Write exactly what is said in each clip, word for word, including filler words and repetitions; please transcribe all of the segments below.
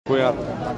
यार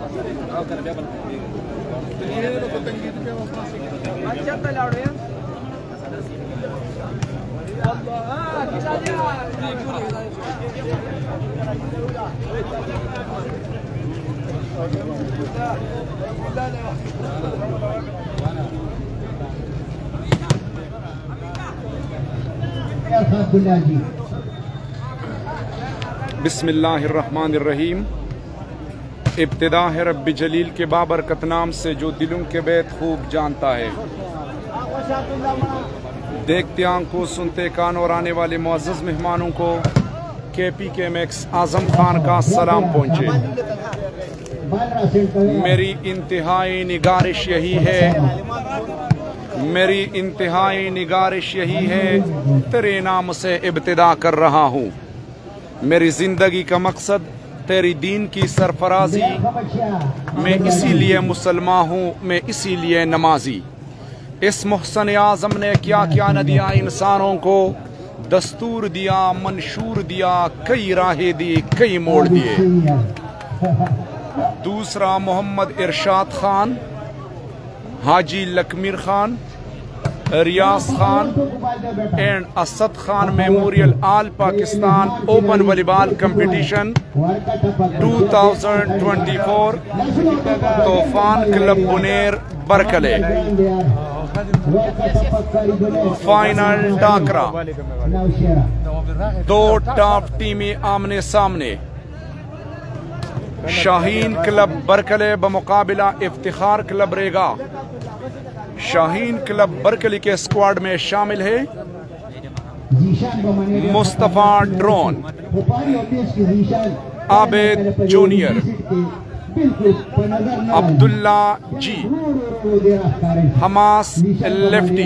बिस्मिल्लाहिर्रहमानिर्रहीम। इब्तिदा है रब्बी जलील के बाबरकत नाम से जो दिलों के बैत खूब जानता है। देखते आंखों सुनते कान और आने वाले मुअज़्ज़ज़ मेहमानों को के P K max Azam Khan का सलाम पहुँचे। मेरी इंतहाई निगारिश यही है मेरी इंतहाई निगारिश यही है तेरे नाम से इब्तिदा कर रहा हूँ। मेरी जिंदगी का मकसद तेरी दीन की सरफराजी। मैं इसीलिए मुसलमान हूँ, मैं इसीलिए नमाजी। इस मुहसन आज़म ने क्या क्या न दिया इंसानों को, दस्तूर दिया, मंशूर दिया, कई राहें दी, कई मोड़ दिए। दूसरा Mohammad Irshad Khan, Haji Lakmir Khan, Riaz Khan and Asad Khan memorial all Pakistan open volleyball competition दो हज़ार चौबीस तूफान क्लब बुनेर बरकले। फाइनल टाकरा, दो टॉप टीमें आमने सामने। शाहीन क्लब बरकले बमुकाबिला इफ्तिखार क्लब रेगा। शाहीन क्लब बरकली के स्क्वाड में शामिल है Mustafa drone, Abid junior, Abdullah ji, Hamas lefty,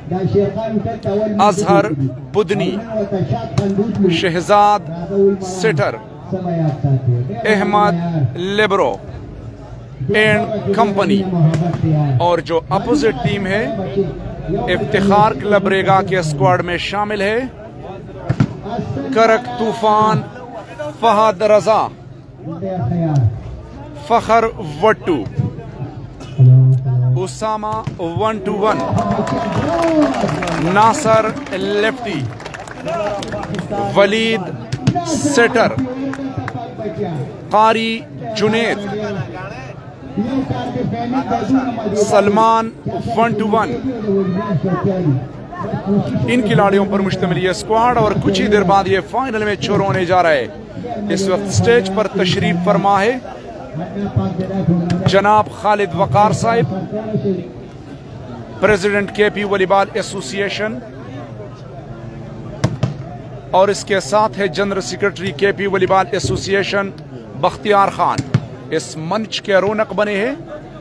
Azhar बुदनी, शहजाद सिटर, अहमद लेब्रो एंड कंपनी। और जो अपोजिट टीम है इफ्तिखार क्लब रेगा के स्क्वाड में शामिल है करक तूफान, Fahad Raza, Fakhar Wattoo, Usama one two one, Nasir lefty, Waleed setter, Qari Junaid, Salman one two one. इन खिलाड़ियों पर मुश्तमिल ये स्क्वाड और कुछ ही देर बाद ये फाइनल में शुरू होने जा रहा है। इस वक्त स्टेज पर तशरीफ फरमा है जनाब खालिद वकार साहिब, president K P volleyball association, और इसके साथ है general secretary K P volleyball association Bakhtiar Khan. इस मंच के रौनक बने हैं।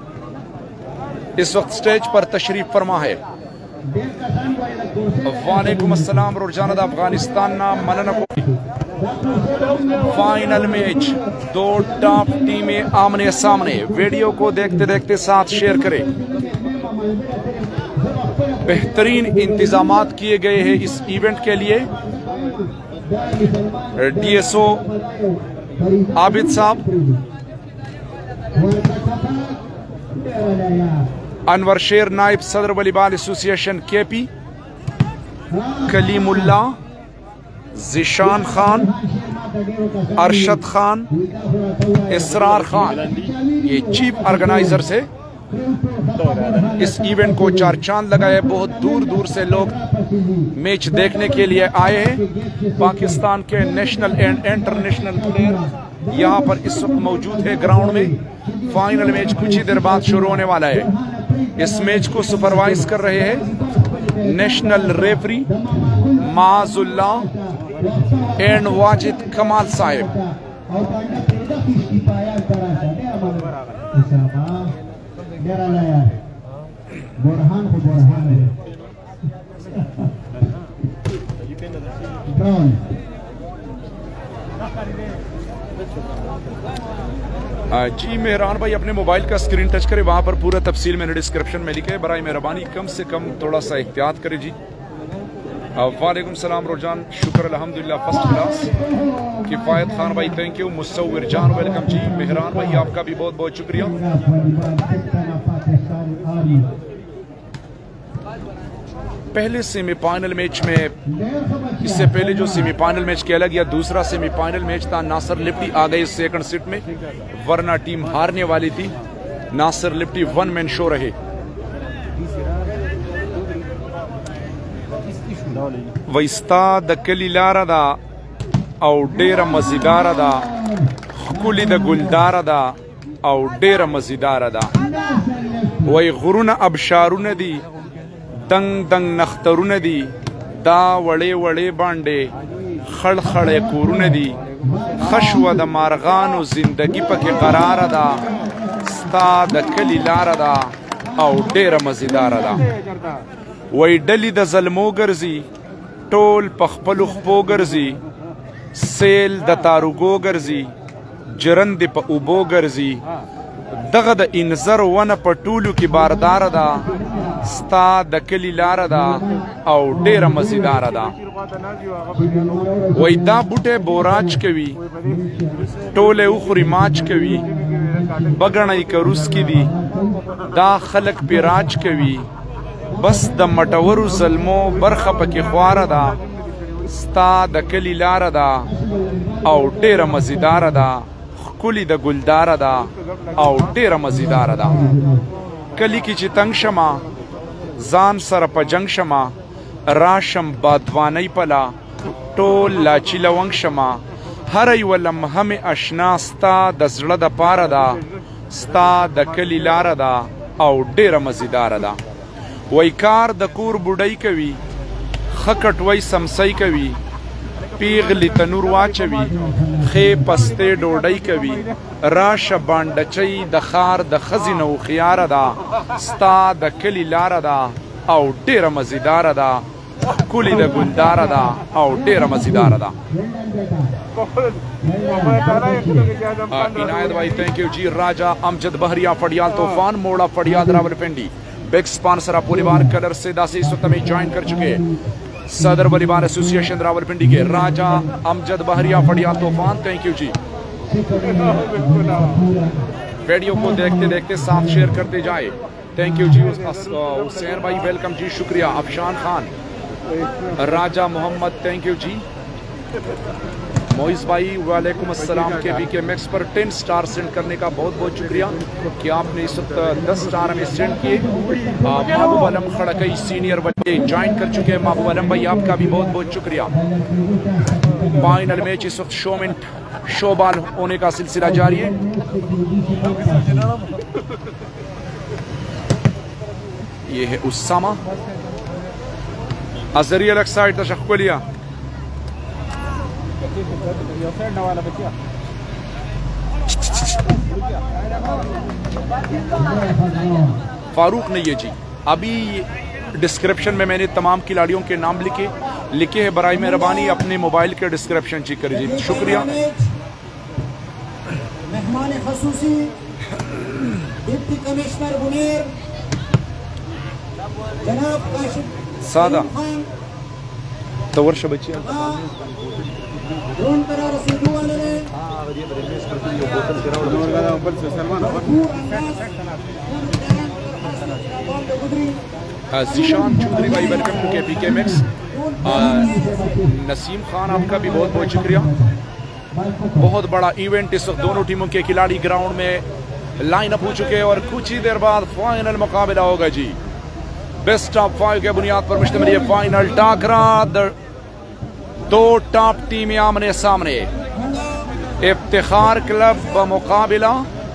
इस वक्त स्टेज पर तशरीफ फरमा है। वालेकुम अस्सलाम रोजाना अफगानिस्तान ना मनन को। फाइनल मैच, दो टॉप टीमें आमने सामने। वीडियो को देखते देखते साथ शेयर करें। बेहतरीन इंतजामात किए गए हैं इस इवेंट के लिए। डीएसओ आबिद साहब, अनवर शेर नाइब सदर volleyball association K P, Kalimullah, Zeeshan Khan, Arshad Khan, Israr Khan, ये चीफ ऑर्गेनाइजर से इस इवेंट को चार चांद लगाए। बहुत दूर दूर से लोग मैच देखने के लिए आए हैं। पाकिस्तान के नेशनल एंड इंटरनेशनल प्लेयर यहाँ पर इस वक्त मौजूद है ग्राउंड में। फाइनल मैच कुछ ही देर बाद शुरू होने वाला है। इस मैच को सुपरवाइज कर रहे हैं नेशनल रेफरी माजुल्ला एंड वाजिद कमाल साहिब। जी मेहरान भाई अपने मोबाइल का स्क्रीन टच करें, वहां पर पूरा तफसील मैंने डिस्क्रिप्शन में लिखा है। बराए मेहरबानी कम से कम थोड़ा सा एहतियात करें जी। वालेकुम सलाम रोजान, शुक्र अल्हम्दुलिल्लाह फर्स्ट क्लास। किफ़ायत खान भाई थैंक यू। मुसव्विर जान वेलकम जी। मेहरान भाई आपका भी बहुत बहुत शुक्रिया। पहले सेमीफाइनल मैच में, इससे पहले जो सेमीफाइनल मैच खेला गया, दूसरा सेमीफाइनल मैच था, नासिर लिप्टी आ गए सेकंड सीट में, वरना टीम हारने वाली थी। Nasir lefty one man show रहे। वैस्ता द कली लारा दा او ډیره مزیدار ده، خکولی د ګلدار ده او ډیره مزیدار ده. وای غرونه ابشارونه دي، دنګ دنګ نخترونه دي، دا وړې وړې باندې خړ خړې کورونه دي. خشوه د مارغانو زندگی پکې قرار ده، ستا د کلی لار ده او ډیره مزیدار ده. وای ډلې د ظلمو ګرځي، ټول په خپلو خپو ګرځي، سیل د تاروګو ګرځي، جرند په اوبو ګرځي. دغه د انذر ونه په ټولو کې باردار ده، ستا د کلی لار ده او ډیره مزیدار ده. وای دا بوټه بوراج کوي، ټوله اخري ماچ کوي، بغړی کروس کی دي، دا خلق پیراج کوي. بس د مټورو ظلمو برخه پکې خواره ده، ستا د کلی لار ده او ډیره مزیدار ده. خکولی د ګلدار ده او ډیره مزیدار ده. کلی کې چې تنگ شمه، ځان سره په جنگ شمه، راشم بادوانی پلا، ټول لاچی لونګ شمه. هر یو لمحه مې اشنا ستا د زړه د پاره ده، ستا د کلی لار ده او ډیره مزیدار ده. وای کار د کور بوډۍ کوي، خکټ وای سمسۍ کوي، پیغلی تنور واچوي، خې پستې ډوډۍ کوي. راشه بانډچۍ د خار د ښځې نه هوښیاره ده، ستا د کلي لاره ده او ډیره مزیداره ده. ښکلې د ګلداره ده او ډیره مزیداره ده. عنایت भाई थैंक यू जी. राजा अमजद बहरिया फड़ियाल तूफान मोड़ा फड़ियाल रावलपिंडी बिग स्पॉन्सर पोलीबार कलर से दासी इस वक्त में ज्वाइन कर चुके हैं। सदर वॉलीबाल एसोसिएशन रावलपिंडी के राजा अमजद बहरिया फड़ियाल तूफान थैंक यू जी. वीडियो को देखते देखते साथ शेयर करते जाए। थैंक यू जी. हुसैन भाई वेलकम जी, शुक्रिया. Afshan Khan, Raja Mohammad thank you ji. मोइस भाई वालेकुम अस्सलाम. के बी के मैक्स पर टेन स्टार सेंड करने का बहुत बहुत शुक्रिया कि आपने इस वक्त दस स्टार हमें सेंड किए. महबूब आलम खड़कई सीनियर बच्चे ज्वाइन कर चुके हैं. महबूब आलम भाई आपका भी बहुत बहुत शुक्रिया. फाइनल मैच इस वक्त शो मिनट शो बॉल होने का सिलसिला जारी है. ये है उस्सामा अजरी अलग साइड तशक्कुलिया. फारूक नहीं है जी. अभी डिस्क्रिप्शन में मैंने तमाम खिलाड़ियों के नाम लिखे लिखे हैं. बराए मेहरबानी अपने मोबाइल के डिस्क्रिप्शन चेक करिए. शुक्रिया. मेहमान खसूसी डिप्टी कमिश्नर मुनीर जनाब काशिफ सादा तो वर्ष बच्ची ड्रोन करार रसीदू वाले ने ज़ीशान चौधरी भाई welcome to K P K max. Naseem Khan आपका भी बहुत बहुत शुक्रिया. बहुत बड़ा इवेंट इस वक्त दोनों टीमों के खिलाड़ी ग्राउंड में लाइन अप हो चुके हैं और कुछ ही देर बाद फाइनल मुकाबला होगा जी. बेस्ट ऑफ फाइव के बुनियाद पर मुश्तमिल ये फाइनल टाकरा. दो टॉप टीमें आमने सामने. इफ्तिखार क्लब मुकाबला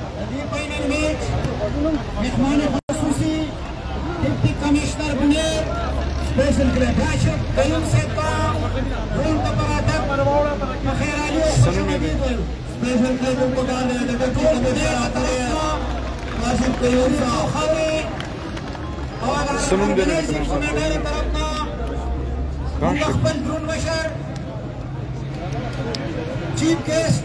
chief guest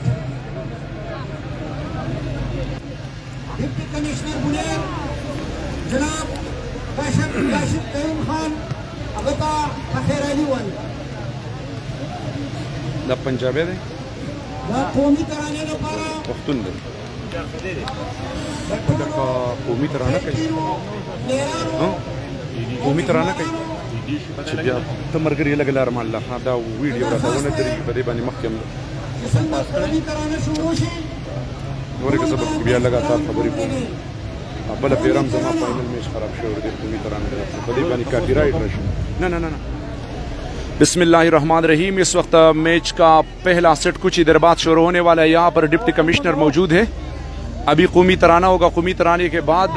deputy commissioner Buner जनाब काशिफ काशिफ करीम खान अगता अखेर अली वन दा पंजाबी दे दा कौमी तराने लो पारा पख्तून दे दा कौमी तराना कई हां कौमी तराना कई अच्छा बिया तमरगरी लगला रमाल्ला हां दा वीडियो दा ونه دري بده باندې مخکم कौमी तराने शुरू शि ورګه سبب بیا लगातार خبرې کوي بل پیرام زما فائنل میچ خراب شو ور دي قومي ترانه ده بده باندې کاپی رائٹ راشي نه نه نه बिस्मिल्लाह रहमान रहीम। इस वक्त मैच का पहला सेट कुछ ही देर बाद शुरू होने वाला है। यहाँ पर डिप्टी कमिश्नर मौजूद है। अभी कौमी तराना होगा, कौमी तराने के बाद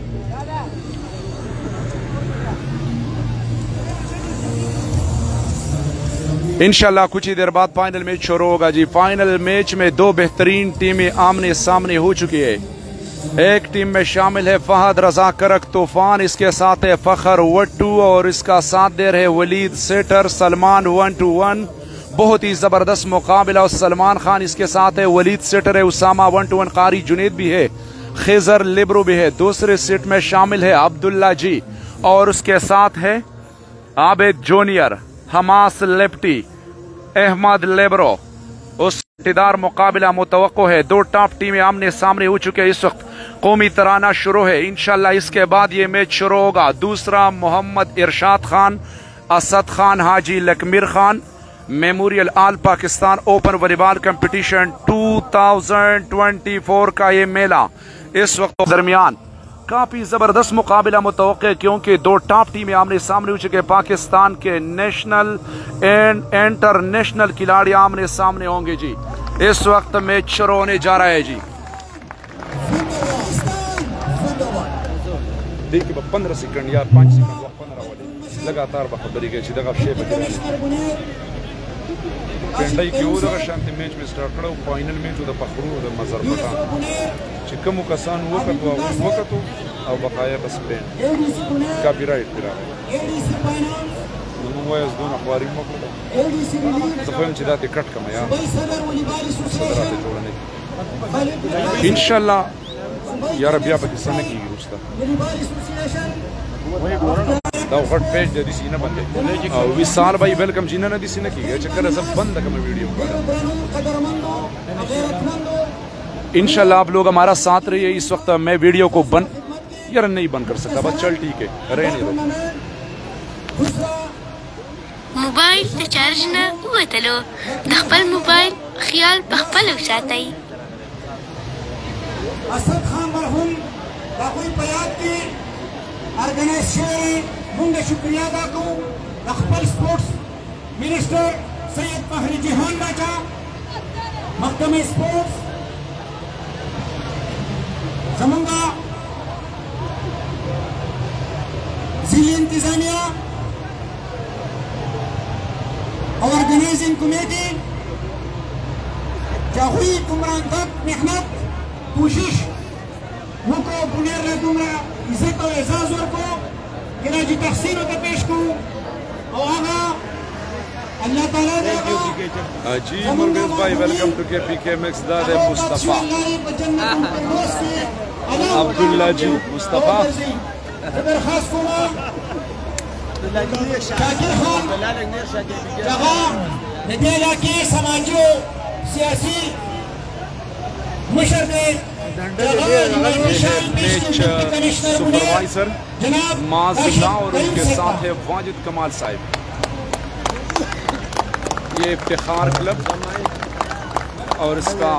इंशाल्लाह कुछ ही देर बाद फाइनल मैच शुरू होगा जी। फाइनल मैच में दो बेहतरीन टीमें आमने सामने हो चुकी है। एक टीम में शामिल है फहद रजा करक तूफान, इसके साथ है फखर वट्टू और इसका साथ दे रहे Waleed setter Salman one two one. बहुत ही जबरदस्त मुकाबला। और सलमान खान इसके साथ है, वलीद सेटर है, उसामा वन टू वन, कारी जुनेद भी है, खिजर लिब्रो भी है। दूसरे सेट में शामिल है अब्दुल्ला जी और उसके साथ है आबिद जूनियर, हमास लेफ्टी, अहमद लेब्रो। उस दार मुकाबला मुतवक्को है। दो टॉप टीमें आमने सामने हो चुके हैं। इस वक्त कौमी तराना शुरू है। इंशाल्लाह इसके बाद ये मैच शुरू होगा। दूसरा Mohammad Irshad Khan, Asad Khan Haji Lakmir Khan memorial all Pakistan open volleyball competition दो हज़ार चौबीस का ये मेला इस वक्त दरमियान काफी जबरदस्त मुकाबला मुतवक्के है, क्योंकि दो टॉप टीमें आमने सामने हो चुके। पाकिस्तान के नेशनल एंड इंटरनेशनल खिलाड़ी आमने सामने होंगे जी। इस वक्त मैच शुरू होने जा रहा है जी। देखिए पंद्रह सेकंड या पाँच सेकंड पंद्रह वाले लगातार बखबरी के पेंडा क्यों दगा शांति मैच में स्टार्ट करो। फाइनल में तो पखरू द मजर पटा चिकम कसान वो कतो वो कतो और बकाया बस पेन कॉपीराइट करा नमो वायस दोन अखबारी मको तफهم چې دا ته کټ کما یا صدرات جوړنه इंशाल्लाह यार بیا پاکستان کې وروسته دا غټ پیج د دې سینه باندې او وصال भाई वेलकम جنہ نه دي سینه کیږي چې کله सब बंद कम वीडियो इंशाल्लाह आप लोग हमारा साथ रहिए। इस वक्त मैं वीडियो को बंद यार नहीं बंद कर सकता, बस चल ठीक है रहने दो। मोबाइल ته چارج نه وتلو د خپل موبایل خیال په خپل وساتئ। असद खान मरहूम बाकोई पयाद की ऑर्गेनाइजेशन मुंगे शुक्रिया अदा करूं खपल स्पोर्ट्स मिनिस्टर सैयद महरी जिहान बाचा महकमे स्पोर्ट्स जमंगा जिला इंतजामिया ऑर्गेनाइजिंग कमेटी जाहुई कुमरान तक मेहनत कोशिश मुको बुनियर ले दूंगा इज्जत और एजाज और को किना जी तहसीन और पेश को और आगा अल्लाह ताला ने जी मुर्गेज भाई welcome to K P K max दादे मुस्तफा अब्दुल्ला जी मुस्तफा खास को शाकिर खान जगह नदिया के समाजो सियासी सुपरवाइजर माजिल्ला और उनके साथ है वाजिद कमाल साहिब। ये इफ्तिखार क्लब और इसका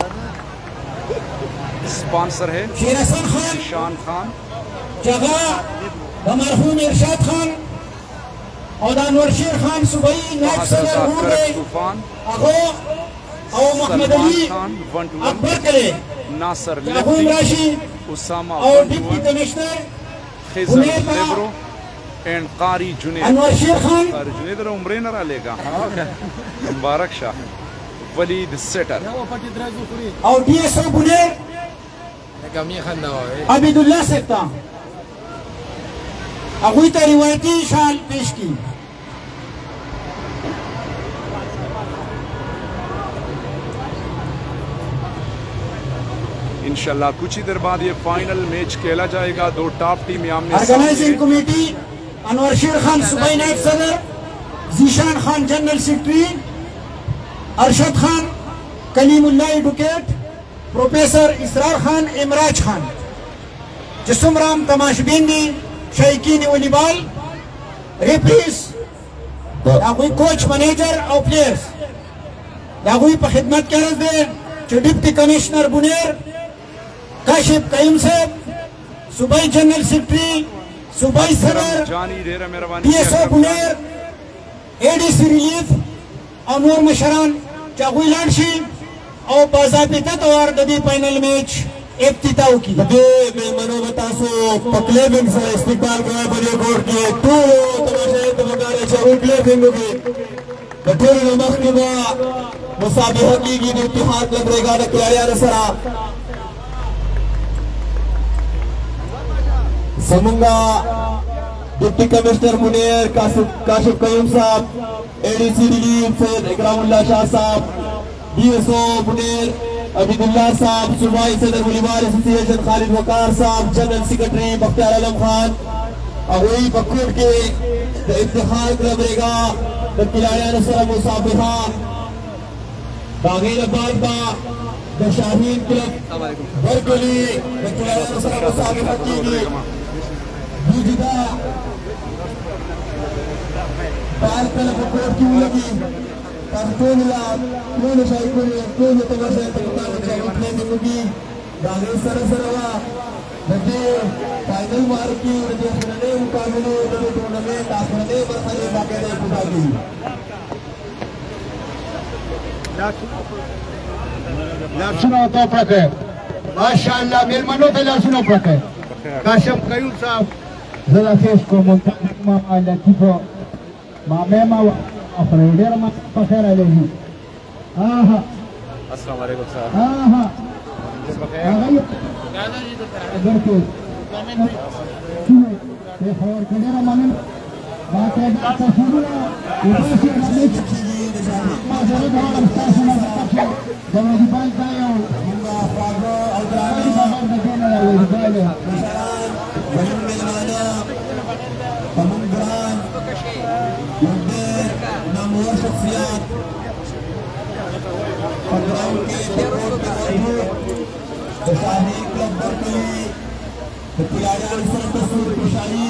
स्पॉन्सर है ईशान खान, जगह मरहूम इरशाद खान और अनवर शेर खान सुबई तूफान और मोहम्मद अली अकबर करे नासर लेफ्टी उसामा और डिप्टी कमिश्नर खिजर लेब्रो एंड कारी जुनेद अनवर शेर खान कारी जुनेद रो उम्रे न लेगा मुबारक शाह वलीद सेटर और डीएसओ बुनेर अब्दुल्ला सेक्टा अगुई तो रिवायती शाल पेश की। इंशाल्लाह कुछ ही देर बाद ये फाइनल मैच खेला जाएगा। दो टॉप टीमें आमने ऑर्गेनाइजिंग कमेटी अनवर शेर खान सूबाई नायब सदर, Zeeshan Khan general secretary, Arshad Khan Kalimullah advocate, professor Israr Khan इमराज खान, जिसुमराम तमाशबीनी शैकीन वॉलीबॉल, रेफरीज, दागुई कोच मैनेजर और प्लेयर्स, दागुई पर खिदमत कर दे डिप्टी कमिश्नर बुनेर काशिफ कईम साहब, सूबाई जनरल सेक्रेटरी, सूबाई सदर पीएसओ बुनेर, एडीसी रिलीफ और नूर मशरान चागुई लाडशी और बाज़ाबिता तौर दबी फाइनल मैच इफ्तिताह की दबे मेहमानों बतासो पकले बिन से इस्तेमाल कर बड़े कोर्ट के टू तमाशे तमगारे चागुई प्ले बिंगो के बटोर नमक के बा मुसाबिह की की इत्तेहाद लग रहेगा न खिलाड़ी रसरा समंगा डिप्टी कमिश्नर मुनीर काशिफ काशिफ कयूम साहब, एडीसी रिलीफ सैयद इकरामुल्लाह शाह साहब, डीएसओ मुनीर अबीदुल्लाह साहब, सूबाई सदर वॉलीबॉल एसोसिएशन खालिद वकार साहब, जनरल सेक्रेटरी बख्तियार आलम खान, अगुई बखूर के इत्तेहाद क्लब रहेगा द खिलाड़ी रसरा मुसाबिहा बागीर बालबा द शाहीन क्लब बरगली द खिलाड़ी रसरा मुसाबिहा की बुजिदा पाल कल बकोर क्यों लगी कंट्रोल ला क्यों शाही को क्यों तमाशा तकता है उठने की मुगी बागीर सर सरवा बदे फाइनल मार की बदे खिलाड़ी मुकाबले बदे टूर्नामेंट आखिरी मरहले बाकायदा पुकारी लाशुनो तो पके माशाअल्लाह मेहमानों पे लाशुनो पके काशिफ कयूम साहब जरा फेस को मुंतमा लतीफो मामेमा अफरेडर मा पखेर अलैहि आहा अस्सलाम वालेकुम साहब आहा अगर के ये खबर कडेरा माने बात है तो शुरू उधर से मैच मा जरूर हम स्टेशन में पक्ष जवाबी बाल जायो मुंगा फागो अल्ट्रानी बाहर देने वाले बाले पमंगरान युद्धर नामवर शख्सियत पंद्रह के शाही क्लब बरकली खिलाड़ी अनसर तस्वीर खुशाली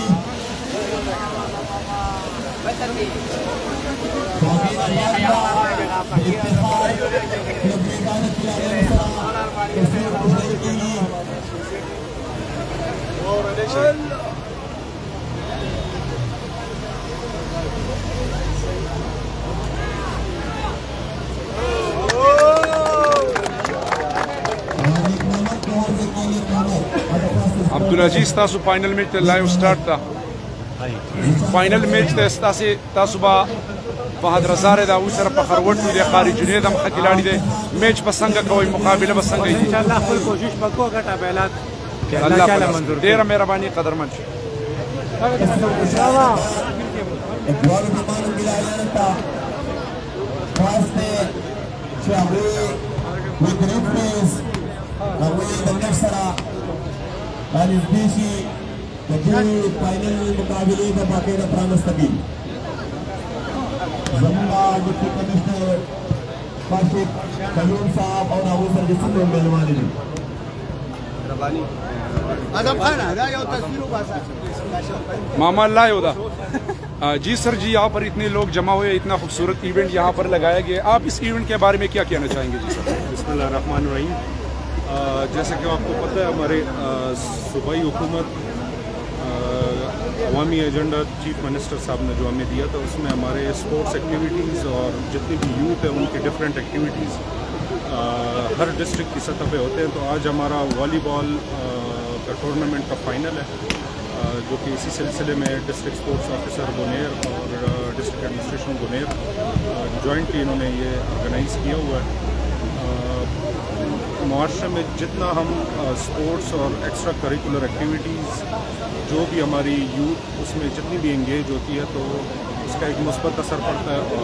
अब्दुल अजीज तासु फाइनल मैच लाइव स्टार्ट था फाइनल मैच तासे तासुबा फहद रज़ा दा उसर पखरवट दे खारी जुनेद हम खिलाड़ी दे मैच पसंग कोई मुकाबला पसंग इंशाल्लाह फुल कोशिश पक्को घटा पहला अल्लाह ताला मंजूर तेरा मेहरबानी कदरमंद फाइनल मुकाबले का बाकायदा प्रामस्तगी जमुना डिप्टी कमिश्नर काशिफ कयूम साहब और अबू सर जिसमें मेहमान हैं आजम खान आ जाओ तस्वीरों का मामा अल्लाह होदा जी सर जी यहाँ पर इतने लोग जमा हुए इतना खूबसूरत इवेंट यहाँ पर लगाया गया आप इस इवेंट के बारे में क्या कहना चाहेंगे जी सर बिस्मिल्लाह रहमान रहीम जैसे कि आपको पता है हमारे सूबाई हुकूमत अवामी एजेंडा चीफ मिनिस्टर साहब ने जो हमें दिया था उसमें हमारे स्पोर्ट्स एक्टिविटीज़ और जितनी भी यूथ है उनकी डिफरेंट एक्टिविटीज़ हर डिस्ट्रिक्ट की सतह पे होते हैं। तो आज हमारा वॉलीबॉल का टूर्नामेंट का फाइनल है जो कि इसी सिलसिले में डिस्ट्रिक्ट स्पोर्ट्स ऑफिसर गुनेर और डिस्ट्रिक्ट एडमिनिस्ट्रेशन गुनेर जॉइंटली इन्होंने ये ऑर्गेनाइज़ किया हुआ है। मुआशरे में जितना हम स्पोर्ट्स और एक्स्ट्रा करिकुलर एक्टिविटीज़ जो भी हमारी यूथ उसमें जितनी भी इंगेज होती है तो उसका एक मुस्बत असर पड़ता है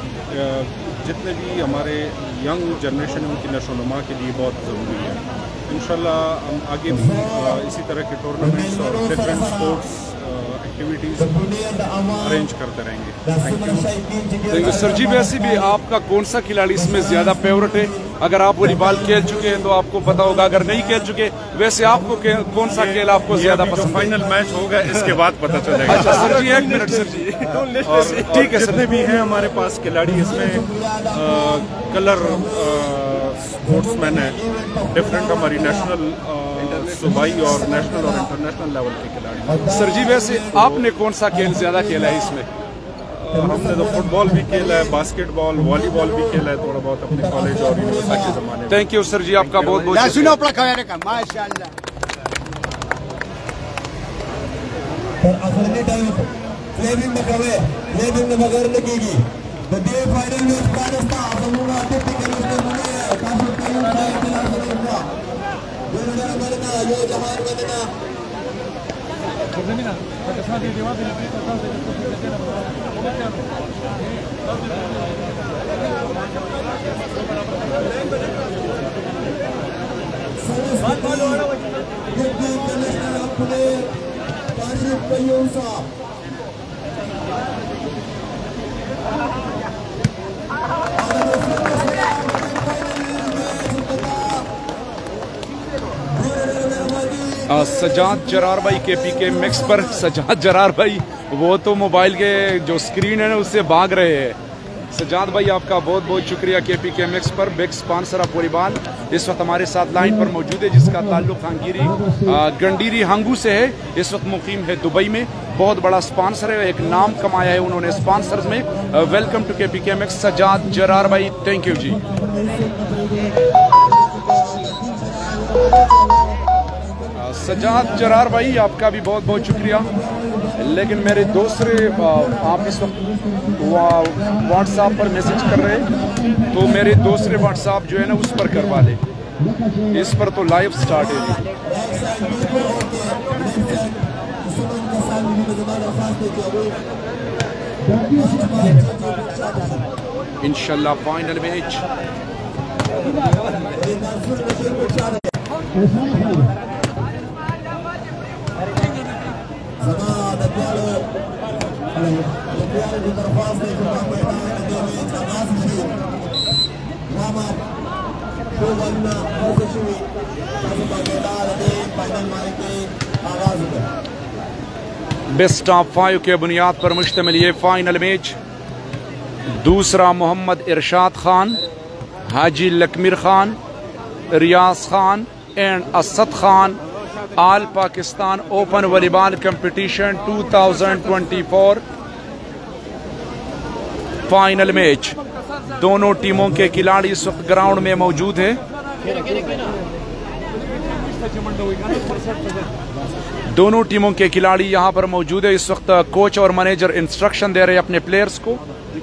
और जितने भी हमारे यंग जनरेशन है उनकी नशोनुमा के लिए बहुत ज़रूरी है। इंशाल्लाह हम आगे भी इसी तरह के टूर्नामेंट्स और डिफरेंट स्पोर्ट्स एक्टिविटीज़ अरेंज करते रहेंगे। Thank you sir ji. वैसे भी आपका कौन सा खिलाड़ी इसमें ज़्यादा फेवरेट है? अगर आप वॉलीबॉल खेल चुके हैं तो आपको पता होगा, अगर नहीं खेल चुके वैसे आपको कौन सा खेल आपको ज्यादा पसंद? फाइनल मैच होगा इसके बाद पता चलेगा। अच्छा सर जी, एक मिनट सर जी। और ठीक है, जितने भी हैं हमारे पास खिलाड़ी इसमें आ, कलर स्पोर्ट्समैन है, डिफरेंट हमारी नेशनल सूबाई और नेशनल और इंटरनेशनल लेवल के खिलाड़ी। सर जी वैसे आपने कौन सा खेल ज्यादा खेला है इसमें? हमने तो फुटबॉल भी खेला है, बास्केटबॉल, वॉलीबॉल भी खेला है थोड़ा बहुत अपने कॉलेज और यूनिवर्सिटी के ज़माने में। थैंक यू सर जी, आपका बहुत बहुत सजाद जरार भाई के पी के मिक्स पर। सजाद जरार भाई वो तो मोबाइल के जो स्क्रीन है ना उससे भाग रहे हैं। सजाद भाई आपका बहुत बहुत शुक्रिया के पी के मिक्स पर, बिग स्पॉन्सर ऑफ वॉलीबॉल। इस वक्त हमारे साथ लाइन पर मौजूद है जिसका ताल्लुक हांगीरी गंडीरी हांगू से है, इस वक्त मुकीम है दुबई में। बहुत बड़ा स्पॉन्सर है, एक नाम कमाया है उन्होंने स्पॉन्सर्स में। Welcome to K P K max Sajjad जरार भाई, थैंक यू जी। सजाद जरार भाई आपका भी बहुत बहुत शुक्रिया। लेकिन मेरे दूसरे आप इस वक्त व्हाट्सएप पर मैसेज कर रहे हैं तो मेरे दूसरे व्हाट्सएप जो है ना उस पर करवा ले, इस पर तो लाइव स्टार्ट है। इंशाल्लाह final match best of five के बुनियाद पर मुश्तमिल ये फाइनल मैच। दूसरा Mohammad Irshad Khan, Haji Lakmir Khan, Riaz Khan and Asad Khan all Pakistan open volleyball competition two thousand twenty four final match. दोनों टीमों के खिलाड़ी इस वक्त ग्राउंड में मौजूद हैं। दोनों टीमों के खिलाड़ी यहां पर मौजूद है। इस वक्त कोच और मैनेजर इंस्ट्रक्शन दे रहे हैं अपने प्लेयर्स को।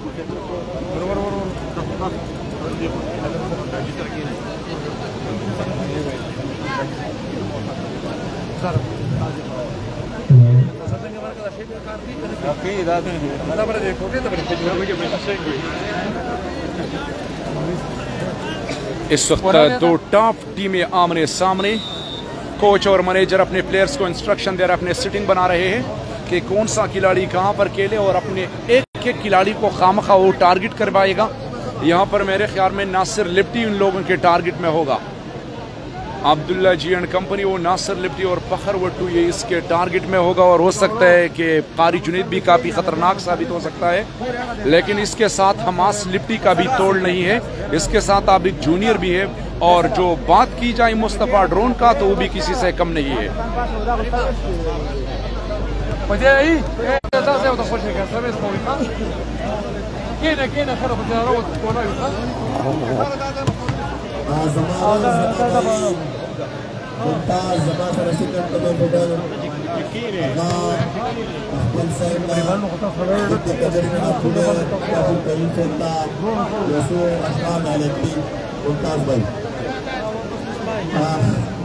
इस वक्त दो टॉप टीमें आमने सामने। कोच और मैनेजर अपने प्लेयर्स को इंस्ट्रक्शन दे रहे हैं, अपने सिटिंग बना रहे हैं कि कौन सा खिलाड़ी कहां पर खेले और अपने एक एक खिलाड़ी को खामखा वो टारगेट करवाएगा। यहां पर मेरे ख्याल में नासिर लिप्टी उन लोगों के टारगेट में होगा। अब्दुल्ला जी एंड कंपनी, वो नासिर लिप्टी और फखर वट्टू ये इसके टारगेट में होगा। और हो सकता है कि कारी जुनैद भी काफ़ी ख़तरनाक साबित हो सकता है। लेकिन इसके साथ हमास लिप्टी का भी तोड़ नहीं है, इसके साथ अब एक जूनियर भी है। और जो बात की जाए मुस्तफ़ा ड्रोन का तो वो भी किसी से कम नहीं है।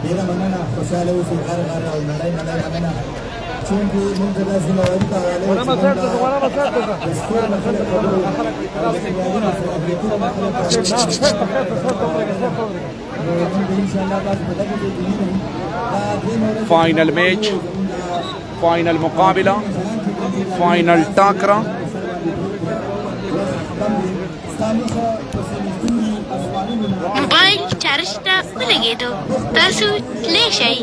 Bila manana kusale usi gara gara unadai nadai manana. Chunki muntada zila wadika wale. Wana maserta, wana maserta. Skora maserta. Final match, final मुकाबला, फाइनल टाकरा। मोबाइल चार्ज ता लगे दो तासु ले शई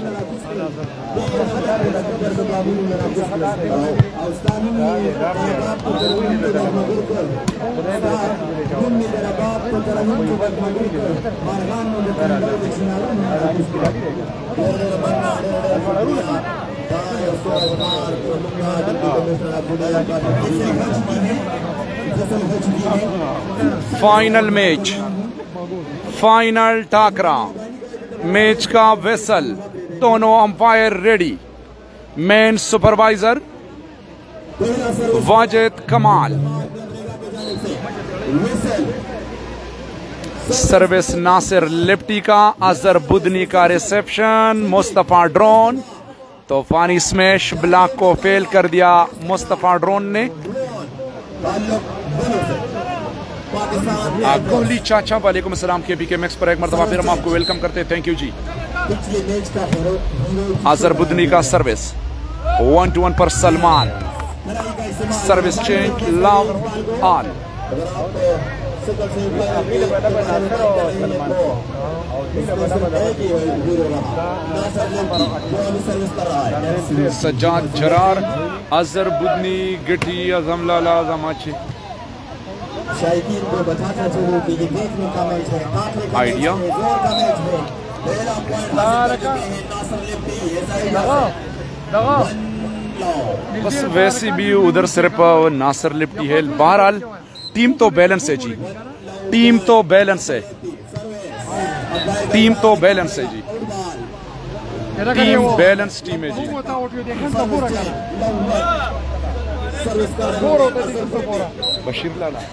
फाइनल मैच, फाइनल टाकरा। मैच का वेसल, दोनों umpire ready. Main supervisor Wajid Kamal. Service Nasir लिप्टी का, अजहर बुदनी का रिसेप्शन, मुस्तफा ड्रोन। तूफानी स्मैश ब्लॉक को फेल कर दिया मुस्तफा ड्रोन ने। कोहली चाचा वालेकुम अस्सलाम के बीके मैक्स पर एक मरतबा फिर हम आपको वेलकम करते हैं, थैंक यू जी। अजहर बुदनी का सर्विस वन टू वन पर Salman. Service change, love on. Sajjad Zarar, Azhar Budni, Giti, Azam लाला, जमाची। शायकीन को बताना चाहूँ कि ये देखने का मैच है, आइडिया बस वैसे भी उधर सिर्फ नासिर लिप्टी है। बहरहाल टीम तो बैलेंस है जी, टीम तो बैलेंस है, टीम तो बैलेंस है जी, टीम बैलेंस टीम है जी। बशीर लाला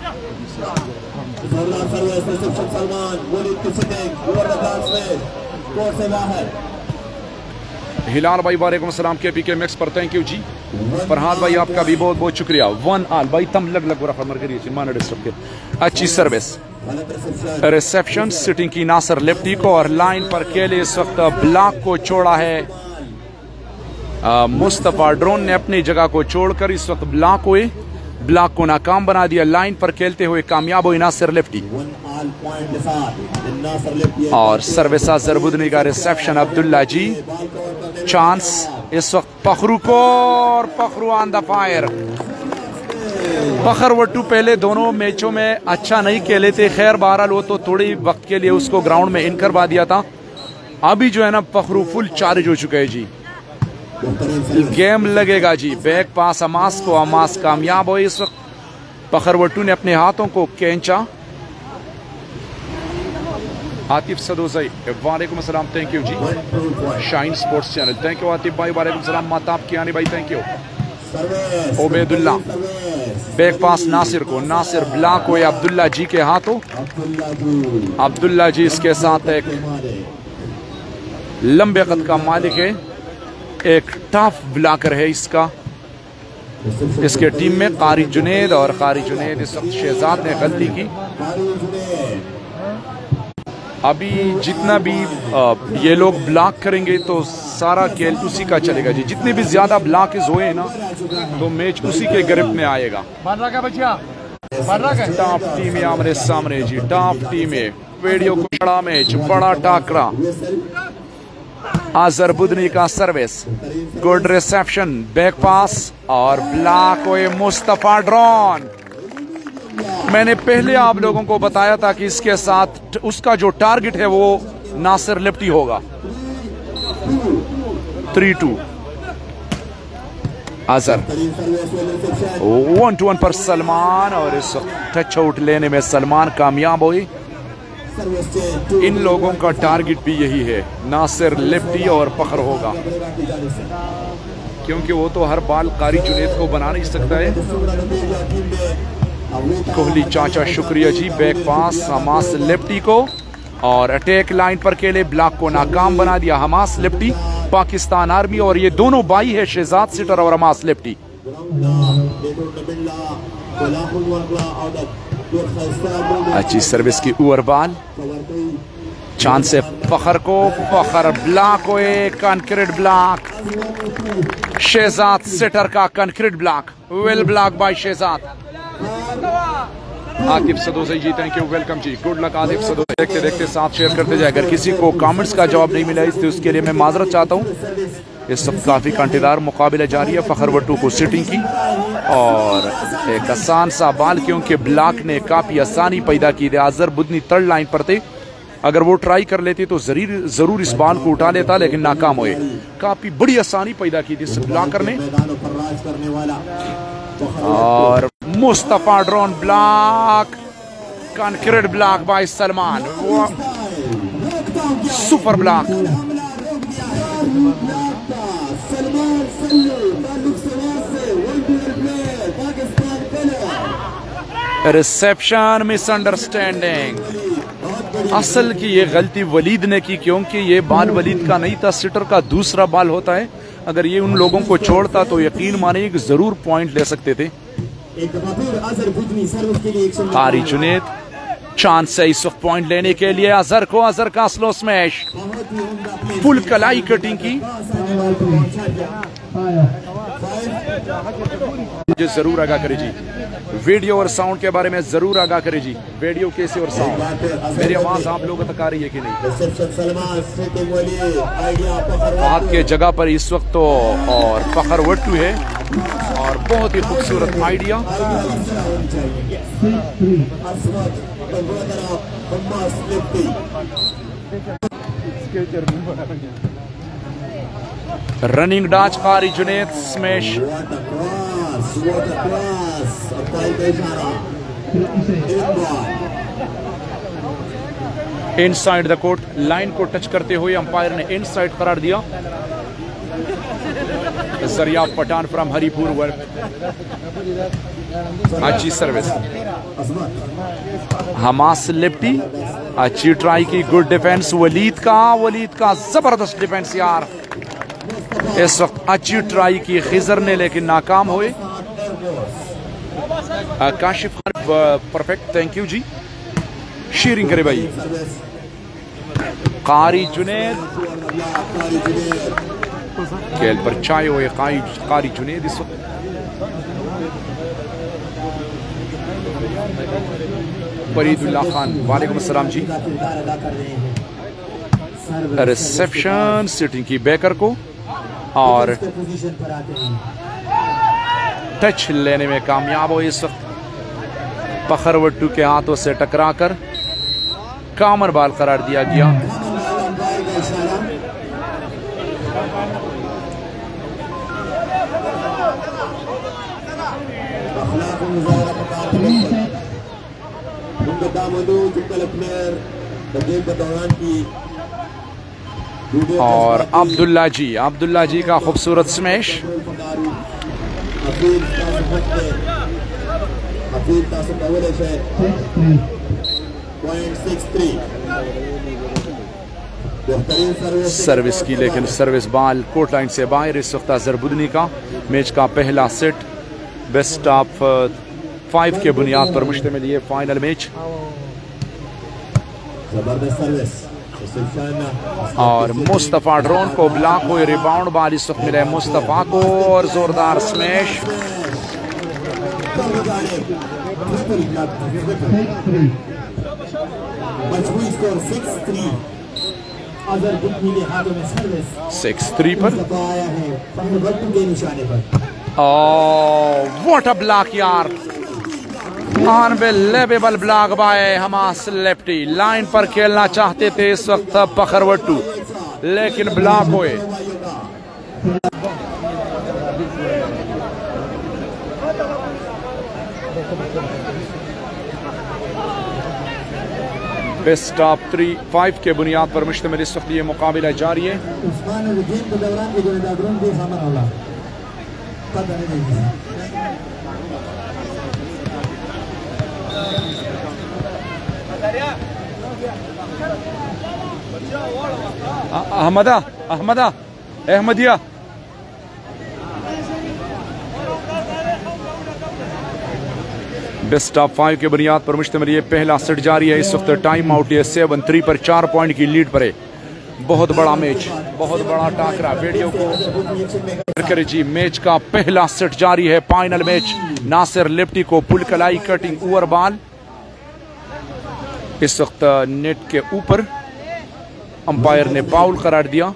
हिलाल भाई वालेकुम अस्सलाम के पी के मैक्स पर थैंक यू जी। फरहाद भाई आपका भी बहुत बहुत शुक्रिया। वन आल भाई तम लग लग बुरा फरमर करिए माना डिस्टर्ब के। अच्छी सर्विस, रिसेप्शन सिटिंग की नासिर लिप्टी को, और लाइन पर केले इस वक्त ब्लॉक को छोड़ा है मुस्तफा ड्रोन ने। अपनी जगह को छोड़कर इस वक्त ब्लॉक हुए, ब्लॉक को नाकाम बना दिया। लाइन पर खेलते हुए कामयाब हुई नासिर लिप्टी। और सर्विस अजहर बुदनी का रिसेप्शन अब्दुल्ला जी। चांस इस वक्त पखरू को, और Pakhru on the fire. Fakhar Wattoo पहले दोनों मैचों में अच्छा नहीं खेले थे, खैर बहरहाल वो तो थोड़ी वक्त के लिए उसको ग्राउंड में इन करवा दिया था। अभी जो है ना पखरू फुल चार्ज हो चुके हैं जी। गेम लगेगा जी। बैक पास अमास को, अमास कामयाब हो। इस वक्त पखरवट्टू ने अपने हाथों को खींचा। आतिफ सदोजई वालेकुम अस्सलाम, थैंक यू जी। Shine sports channel thank you Atif भाई, वालेकुम सलाम। माताब कियानी भाई thank you. Obaidullah back pass Nasir को, नासिर ब्लॉक हुए अब्दुल्ला जी के हाथों। अब्दुल्ला जी इसके साथ एक लंबे कद का मालिक है, एक टफ ब्लॉकर है इसका। इसके टीम में कारी जुनेद, और कारी जुनेद इस वक्त शहजाद ने गलती की। अभी जितना भी आ, ये लोग ब्लॉक करेंगे तो सारा खेल उसी का चलेगा जी। जितने भी ज्यादा ब्लॉक हुए हैं ना तो मैच उसी के गिरफ्त में आएगा। टॉप टीम है आमने सामने जी, टॉप टीम है। वीडियो को बड़ा मैच, बड़ा टाकरा। अजहर बुदनी का service, good reception, back pass, और ब्लॉक हुए मुस्तफा ड्रोन। मैंने पहले आप लोगों को बताया था कि इसके साथ उसका जो टारगेट है वो नासिर लिप्टी होगा। Three two Azhar, one two one पर सलमान, और इस टच आउट लेने में सलमान कामयाब हुई। इन लोगों का टारगेट भी यही है, नासिर लिप्टी और फखर होगा, क्योंकि वो तो हर बाल कारी जुनेद को बना नहीं सकता है। कोहली चाचा शुक्रिया जी। बैक पास अमास लिप्टी को, और अटैक लाइन पर केले ब्लॉक को नाकाम बना दिया हमास लिप्टी पाकिस्तान आर्मी। और ये दोनों भाई है शहजाद सिटर और हमास लिप्टी। अच्छी सर्विस की ओवर बॉल, चांद से फखर को, फखर ब्लॉक हो, कंक्रीट ब्लॉक, शहजाद सिटर का concrete block, well block by Shahzad. Atif Sadozai ji thank you, welcome जी, गुड लक आतिफ सदोसी। देखते देखते साथ शेयर करते जाए। अगर किसी को कमेंट्स का जवाब नहीं मिला इसलिए उसके लिए मैं माजरत चाहता हूँ। इस वक्त काफ़ी कांटेदार मुकाबला जारी है फखर वट्टू को सिटिंग की और एक आसान सा बाल, क्योंकि ब्लॉक ने काफ़ी आसानी पैदा की थी। अजहर बुदनी थर्ड लाइन पर थे, अगर वो ट्राई कर लेते तो जरूर जरूर इस बाल को उठा लेता, लेकिन नाकाम हुए। काफ़ी बड़ी आसानी पैदा की थी इस ब्लॉकर ने। और Mustafa drone block, concrete block by Salman, super block. Reception misunderstanding. असल की ये गलती वलीद ने की, क्योंकि ये बाल वलीद का नहीं था, सिटर का दूसरा बाल होता है। अगर ये उन लोगों को छोड़ता तो यकीन मानिए कि जरूर पॉइंट ले सकते थे। कारी जुनेद चांस है इस वक्त पॉइंट लेने के लिए अजहर को। अजहर का स्लो स्मैश, फुल कलाई कटिंग की। मुझे जरूर आगाह करे जी, वीडियो और साउंड के बारे में जरूर आगाह करे जी। वीडियो कैसे और साउंड, मेरी आवाज आप लोगों तक आ रही है कि नहीं? हाथ के जगह पर इस वक्त तो और फखर वट्टू है और बहुत ही खूबसूरत आइडिया। रनिंग डाच Qari Junaid smash. Inside the court, line को टच करते हुए अंपायर ने इनसाइड करार दिया। जरिया पठान फ्रॉम हरिपुर वर्क, अच्छी सर्विस। हमास लिप्टी अच्छी ट्राई की, गुड डिफेंस वलीद का, वलीद का जबरदस्त डिफेंस यार। इस वक्त अच्छी ट्राई की खिजर ने, लेकिन नाकाम हुए। Kashif Khan perfect, thank you जी, शेयरिंग करे भाई। कारी जुनेद खेल पर छाए हुए कारी जुनेद इस वक्त। फरीदुल्लाह खान वालेकुम अस्सलाम जी। रिसेप्शन सिटिंग की बेकर को और टच लेने में कामयाब हो इस वक्त। फखर वट्टू के हाथों से टकराकर कामर बाल करार दिया गया। और अब्दुल्ला जी, अब्दुल्ला जी का खूबसूरत स्मैश। सर्विस की, लेकिन सर्विस बॉल कोर्ट लाइन से बाहर। इस वक्त अजहर बुदनी का मैच का पहला सेट बेस्ट ऑफ फाइव के बुनियाद पर मुश्तमिल ये फाइनल मैच। और मुस्तफा ड्रोन को ब्लॉक हुए, रिबाउंड बॉल इस वक्त मिला मुस्तफा को और जोरदार स्मैश। सिक्स थ्री पर व्हाट अ ब्लॉक यार, unbelievable block by Hamas Lefty. Line पर खेलना चाहते थे इस वक्त फखर वट्टू, लेकिन ब्लॉक हुए। बेस्ट ऑफ थ्री फाइव के बुनियाद पर मुश्तमिल इस वक्त ये मुकाबला जारी है। Ahmada Ahmada Ahmadiya best of five के बुनियाद पर मुश्तमिल ये पहला सेट जारी है। इस वक्त टाइम आउट ये सेवन थ्री पर चार पॉइंट की लीड पर है। बहुत बड़ा मैच, बहुत बड़ा टाकरा। वीडियो को करें जी। मैच का पहला सेट जारी है। Final match. नासिर लिप्टी को पुल कलाई कटिंग ओवर बॉल इस वक्त नेट के ऊपर अंपायर ने फाउल करार दिया।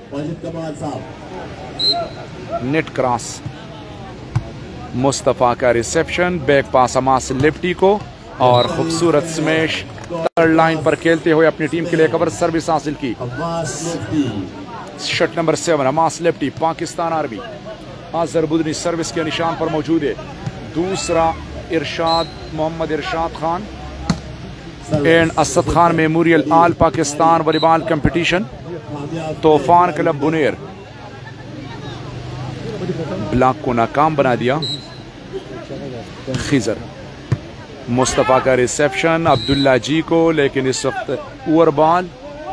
Net cross. मुस्तफा का रिसेप्शन, बैक पास हमास लिप्टी को और खूबसूरत स्मैश थर्ड लाइन पर खेलते हुए अपनी टीम के लिए कवर सर्विस हासिल की। Shirt number seven Hamas Lefty Pakistan army. Azhar Budni service के निशान पर मौजूद है। दूसरा Irshad Mohammad Irshad Khan and Asad Khan memorial all Pakistan volleyball competition Toofan club Buner. Block को नाकाम बना दिया खिजर। मुस्तफा का रिसेप्शन अब्दुल्ला जी को, लेकिन इस वक्त over ball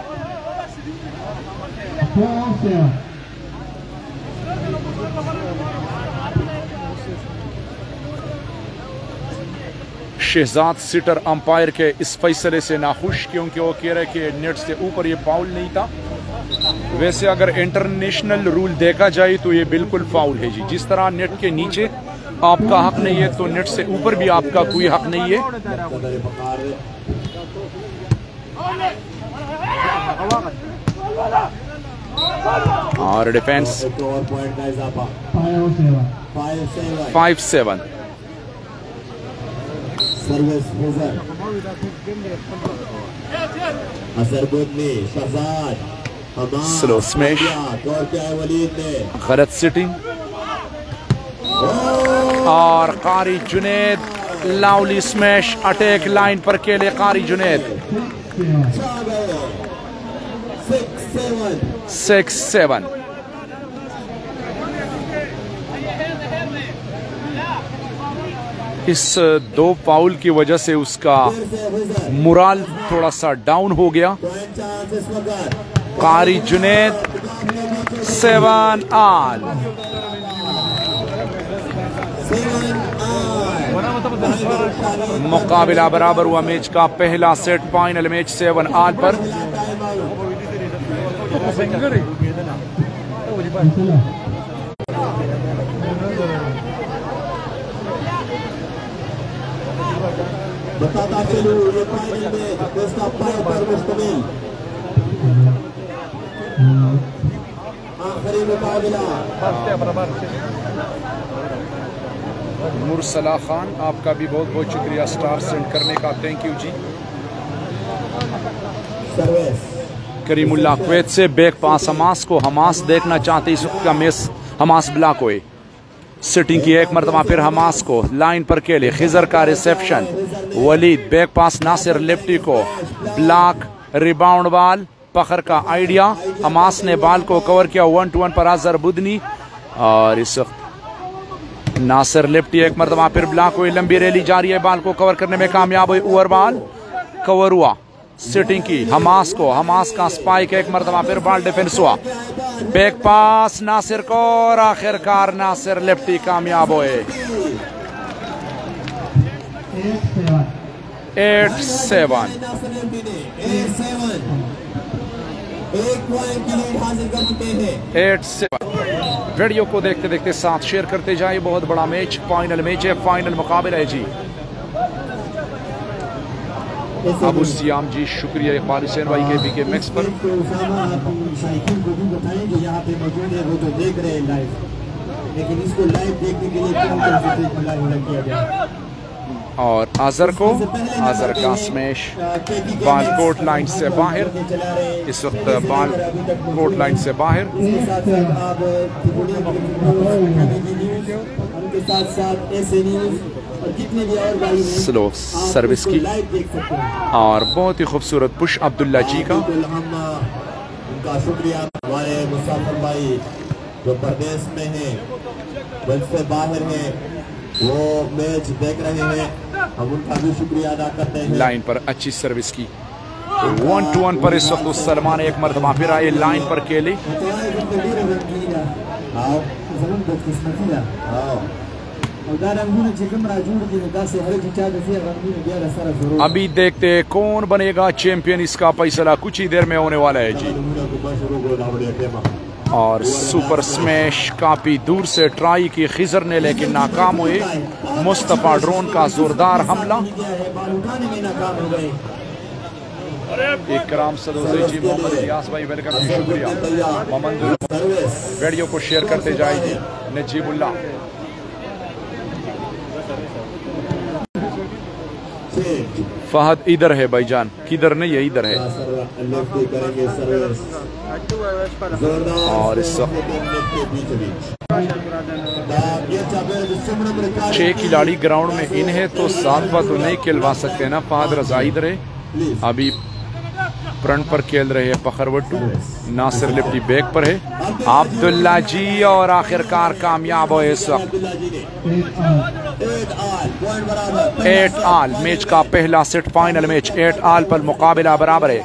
Shahzad setter umpire के इस फैसले से नाखुश, क्योंकि वो कह रहे कि नेट से ऊपर ये फाउल नहीं था। वैसे अगर इंटरनेशनल रूल देखा जाए तो ये बिल्कुल फाउल है जी। जिस तरह नेट के नीचे आपका हक नहीं है तो नेट से ऊपर भी आपका कोई हक नहीं है। और defence five seven slow smash, गलत सिटिंग और Qari Junaid lovely smash attack line पर खेले कारी जुनेद। Six seven. इस दो फाउल की वजह से उसका मुराल थोड़ा सा डाउन हो गया। कारी जुनेद सेवन आल। मुकाबला बराबर हुआ। मैच का पहला set final match seven all पर। बताता चलूं ये फाइनल में बेस्ट ऑफ फाइव पर मुश्तमिल आखिरी मुकाबला। मुरसला खान आपका भी बहुत बहुत शुक्रिया स्टार सेंड करने का, थैंक यू जी। करीमुल्लाह कुवैत से बैक पास हमास को। हमास देखना चाहते इस वक्त का मैच हमास ब्लॉक हुए। सिटिंग की एक मरतबा फिर हमास को लाइन पर खेले। खिजर का reception Waleed, back pass Nasir लिप्टी को। ब्लॉक रिबाउंड बॉल फखर का आइडिया। हमास ने बॉल को कवर किया वन टू वन पर अजहर बुदनी और इस वक्त नासिर लिप्टी एक मरतबा फिर ब्लॉक हुई। लंबी रैली जारी है, बॉल को कवर करने में कामयाब हुई। ओवर बॉल कवर हुआ। सिटिंग की हमास को। हमास का स्पाइक एक मरतबा फिर बॉल डिफेंस हुआ। बैक पास नासिर को और आखिरकार नासिर लिप्टी कामयाब हुए। Eight seven. Eight seven. Video को देखते देखते साथ शेयर करते जाए। बहुत बड़ा मैच, फाइनल मैच है, फाइनल मुकाबला है जी। अबू सियाम जी शुक्रिया इकबाल हुसैन भाई के बीके मैक्स पर। और अजहर को, अजहर का स्मैश बॉल कोर्ट लाइन से बाहर। इस वक्त बॉल कोर्ट लाइन से बाहर। स्लो सर्विस की और बहुत ही खूबसूरत पुश अब्दुल्ला जी का। उनका शुक्रिया। हमारे मुसाफिर भाई जो प्रदेश में हैं, मुल्क से बाहर हैं, वो मैच देख रहे हैं, हम उनका भी शुक्रिया अदा करते हैं। लाइन पर अच्छी सर्विस की वन टू वन पर इस वक्त उस सलमान एक मरतबा फिर आए लाइन पर केली। अभी देखते हैं कौन बनेगा चैंपियन, इसका फैसला कुछ ही देर में होने वाला है जी। और सुपर स्मैश काफी दूर से ट्राई की खिजर ने, लेकिन नाकाम हुए। मुस्तफा ड्रोन का जोरदार हमला। इकराम सदोसी जी, मोहम्मद इलियास भाई वेलकम जी, शुक्रिया। मोहम्मद वीडियो को शेयर करते जाइए। नजीबुल्ला फहद इधर है भाईजान, किधर नहीं है, इधर है। और इस छह खिलाड़ी ग्राउंड में इन्हें तो सातवां तो नहीं खिलवा सकते ना। फहद रजा इधर है, अभी फ्रंट पर खेल रहे हैं पखरवट्टू। नासिर लिफ्टी बैक पर है। अब्दुल्ला जी और आखिरकार कामयाब हुए इस वक्त। एट आल मैच का पहला set, final match eight all पर मुकाबला बराबर है।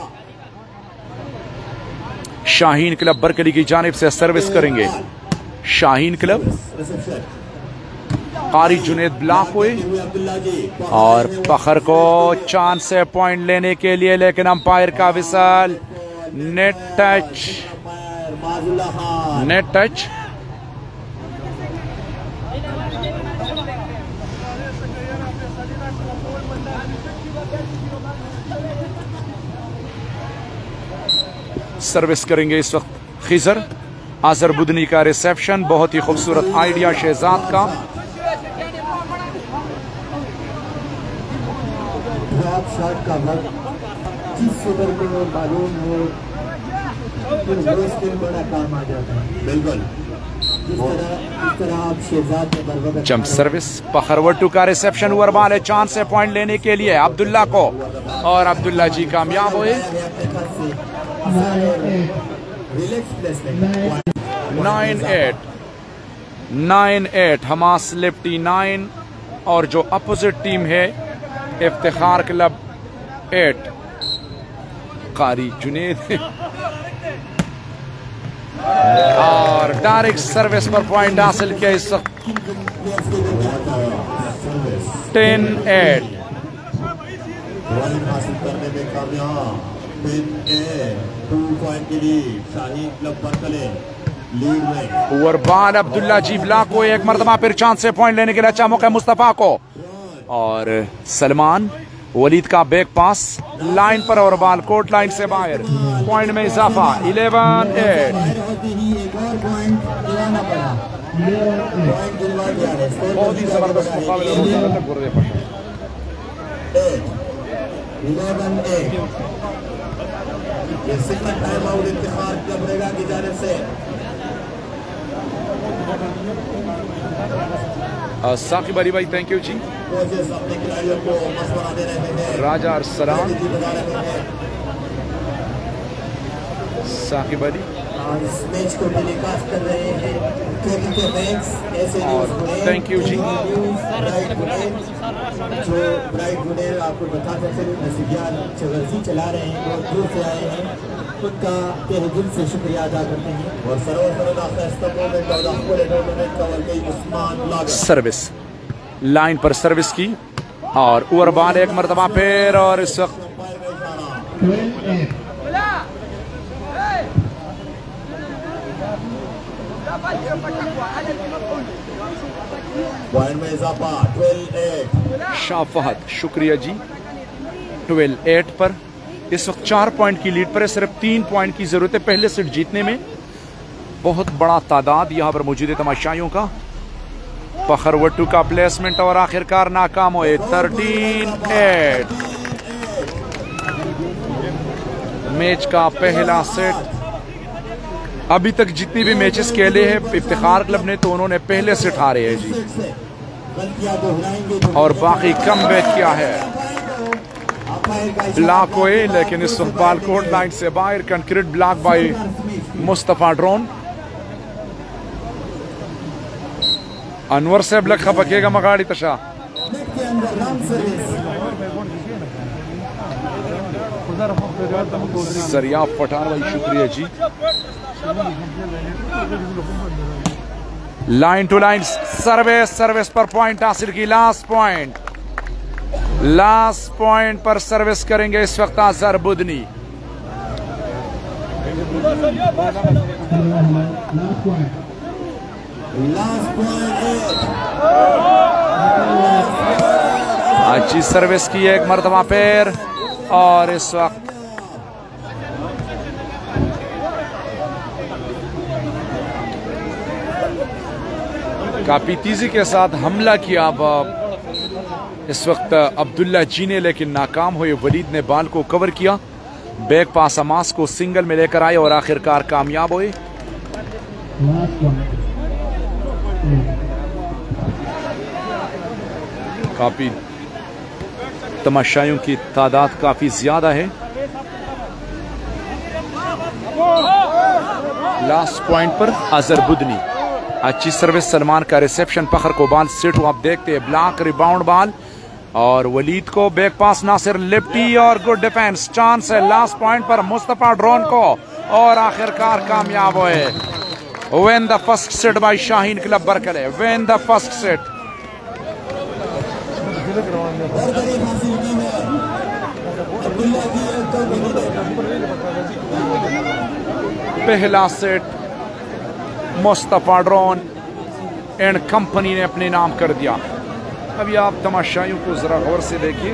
शाहीन क्लब बरकली की जानिब से सर्विस करेंगे। शाहीन क्लब कारी जुनेद ब्लॉक हुए और फखर को चांस से पॉइंट लेने के लिए, लेकिन अंपायर का whistle. Net touch, net touch. Service करेंगे इस वक्त खिजर। अजहर बुदनी का रिसेप्शन, बहुत ही खूबसूरत आइडिया शहजाद का। शॉट का वक्त जिस ओवर को मालूम हो उसके बड़ा काम आ जाता है। बिल्कुल जिस तरह इस तरह आप शहजाद ने बरवक्त जंप सर्विस। पखरवट्टू का रिसेप्शन ओवर बॉल है, चांस से पॉइंट लेने के लिए अब्दुल्ला को, और अब्दुल्ला जी कामयाब हुए। Nine eight nine eight Hamas Lefty nine, और जो अपोजिट टीम है इफ्तिखार क्लब एट, कारी जुनेद। और डायरेक्ट सर्विस पर पॉइंट हासिल किया इस वक्त। Ten eight over ball Abdullah ji block को एक मरतबा फिर चांस से पॉइंट लेने के लिए अच्छा मौका मुस्तफा को, और सलमान वलीद का बैक पास लाइन पर और बॉल कोर्ट लाइन से बाहर। पॉइंट में इजाफा इलेवन एट। बहुत ही जबरदस्त मुकाबला साकिब अली भाई, थैंक यू जी। राजा अरसलान, साकिब अली, इस मैच को टेलीकास्ट कर रहे हैं और थैंक यू जी। जो ब्राइट गुनेर आपको बता सकते हैं नसीबियान चगर्जी चला रहे हैं, बहुत दूर से आए हैं, उनका तहे दिल से शुक्रिया अदा करते हैं। और सर्विस लाइन पर सर्विस की, और ओवर बॉल एक मरतबा फिर, और इस वक्त शाह फहद, शुक्रिया जी। ट्वेल्व एट पर इस वक्त चार पॉइंट की लीड पर है, सिर्फ तीन पॉइंट की जरूरत है पहले सेट जीतने में। बहुत बड़ा तादाद यहाँ पर मौजूद है तमाशाइयों का। पखरवट्टू का प्लेसमेंट और आखिरकार नाकाम हुए। थर्टीन एट मैच का पहला सेट। अभी तक जितनी भी मैचेस खेले हैं इफ्तिखार क्लब ने, तो उन्होंने पहले सेट हारे हैं जी, और बाकी कम बैट किया है। ब्लॉक हुए, लेकिन इस वक्त बॉल कोर्ट लाइन से बाहर। Concrete block by Mustafa Drone. Anwar से ब्लॉक खपकेगा मगाड़ी तशा। सरिया पठान भाई शुक्रिया जी। Line to line service, service पर पॉइंट हासिल की। लास्ट पॉइंट, लास्ट पॉइंट पर सर्विस करेंगे इस वक्त अजहर बुदनी। अच्छी सर्विस की एक मरतबा पैर, और इस वक्त काफी तेजी के साथ हमला किया अब इस वक्त अब्दुल्ला जी ने, लेकिन नाकाम हुए। वलीद ने बाल को कवर किया, बैक पास अमास को सिंगल में लेकर आए और आखिरकार कामयाब हुए। काफी तमाशाइयों की तादाद काफी ज्यादा है। लास्ट पॉइंट पर अजहर बुदनी, अच्छी सर्विस। सलमान का रिसेप्शन, फखर को बाल सेट हुआ, आप देखते हैं ब्लॉक रिबाउंड बाल, और वलीद को बैक पास नासिर लिफ्टी और गुड डिफेंस। चांस है लास्ट पॉइंट पर मुस्तफा ड्रोन को, और आखिरकार कामयाब हुए। Win the first set by Shaheen club Barkale, win the first set. पहला set Mustafa drone and company ने अपने नाम कर दिया। अभी आप तमाशाइयों को जरा गौर से देखिए।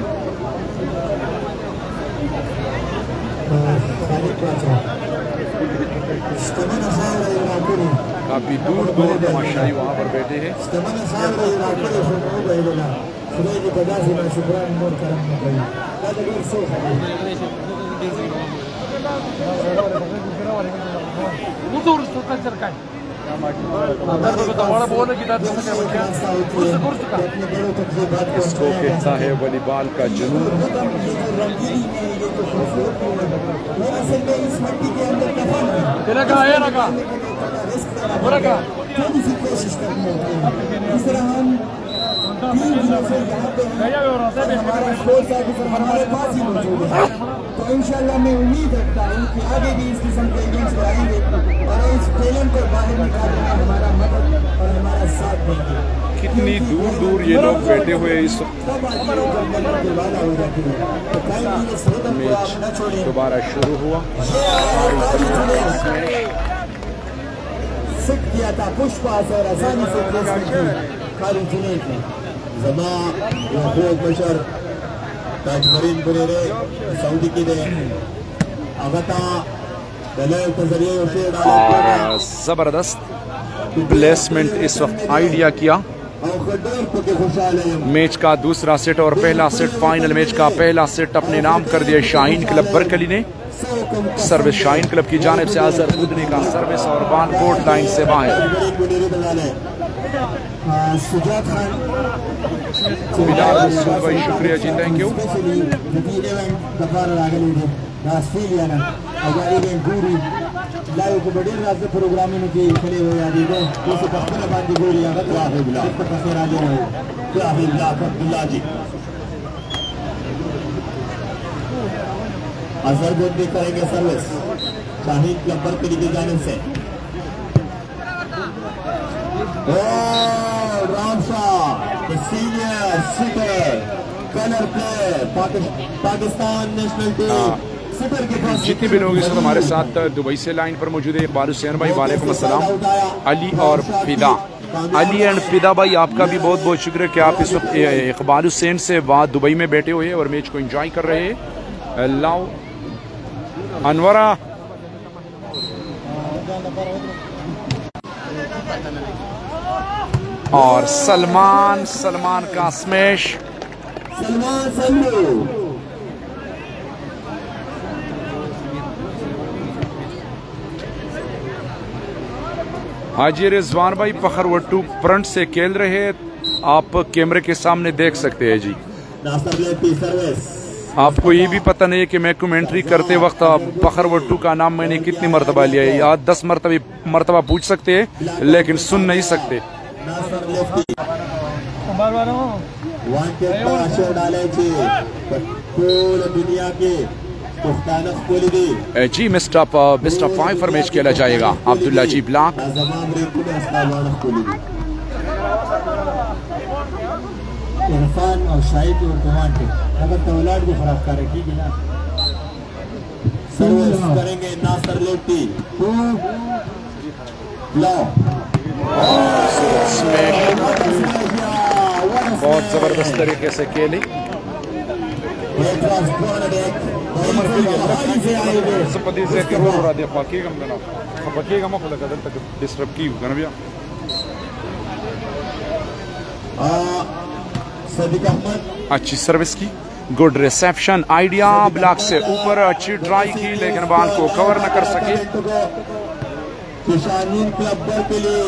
काफी दूर दूर तमाशाई वहां पर बैठे हैं। इसको कहता है वॉलीबॉल का जुनून। तो इंशाल्लाह मैं उम्मीद रखता हूँ कि आगे भी इस किस्म के इवेंट्स कराएंगे और इस टैलेंट को बाहर निकालने में हमारा मदद और हमारा साथ देंगे। कितनी दूर दूर ये लोग बैठे हुए इस मैच दोबारा शुरू हुआ। सिक किया था पुष्पा और आसानी से खाली चुने थे जमा याकूब बशर ताजमरीन बुरेरे सऊदी की दे अगता दलाल के जरिए उसे और जबरदस्त प्लेसमेंट इस वक्त आइडिया किया। मैच का दूसरा सेट और पहला सेट, फाइनल मैच का पहला सेट अपने नाम कर दिया शाहीन क्लब बरकली ने। सर्विस शाहीन क्लब की जानिब से अजहर बुदनी का सर्विस और बान कोर्ट लाइन से बाहर। सुजात खान भाई शुक्रिया जी, थैंक यू। को बड़े रास्ते प्रोग्राम में की खड़े हो यादी को उसे पकड़ने बांधी गोली आगा तो आगे बुला इसको पकड़ आ जाए क्या है लाख अब्दुल्ला जी अजहर बुदनी करेंगे सर्विस शाहीन क्लब बरकली की जानिब से। Senior setter Kallar player Pakistan national team setter के पास जितने भी लोग इस वक्त हमारे साथ दुबई से लाइन पर मौजूद है। इकबाल हुसैन भाई वालेकुम अस्सलाम। अली और फिदा, अली एंड फिदा भाई आपका भी बहुत बहुत शुक्र है कि आप इस वक्त इकबाल हुसैन से वहाँ दुबई में बैठे हुए और मैच को एंजॉय कर रहे हैं। लाओ अनवरा और सलमान, सलमान का स्मैश। सलमान संधू हाजी रिजवान भाई फखर वट्टू फ्रंट से खेल रहे हैं, आप कैमरे के सामने देख सकते हैं जी। आपको ये भी पता नहीं है कि मैं कमेंट्री करते वक्त फखर वट्टू का नाम मैंने कितनी मरतबा लिया है, या दस मरतबा मरतबा पूछ सकते हैं लेकिन सुन नहीं सकते। दुनिया के जी मिस्टर मिस्टर फाइव मैच खेला जाएगा। अब्दुल्ला जी ब्लॉक इरफान और शाहिद और कुमार के अगर तवलाड को खराब कर रखी ना सर्विस करेंगे नासर लेफ्टी बहुत जबरदस्त तरीके से खेली। अच्छी सर्विस की, गुड रिसेप्शन, आइडिया ब्लॉक से ऊपर अच्छी ट्राई की लेकिन बॉल को कवर न कर सके। के लिए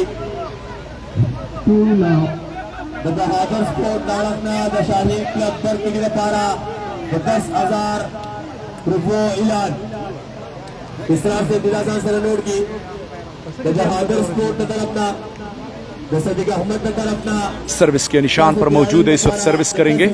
बहादुर स्पोर्ट क्लब पर के लिए पारा दस हजार रुपये ऐलान इस तरह से दिलासान से नोट की बहादुर स्पोर्ट नजर अपना अहमद नजर अपना सर्विस के निशान पर मौजूद है, इस वक्त सर्विस करेंगे।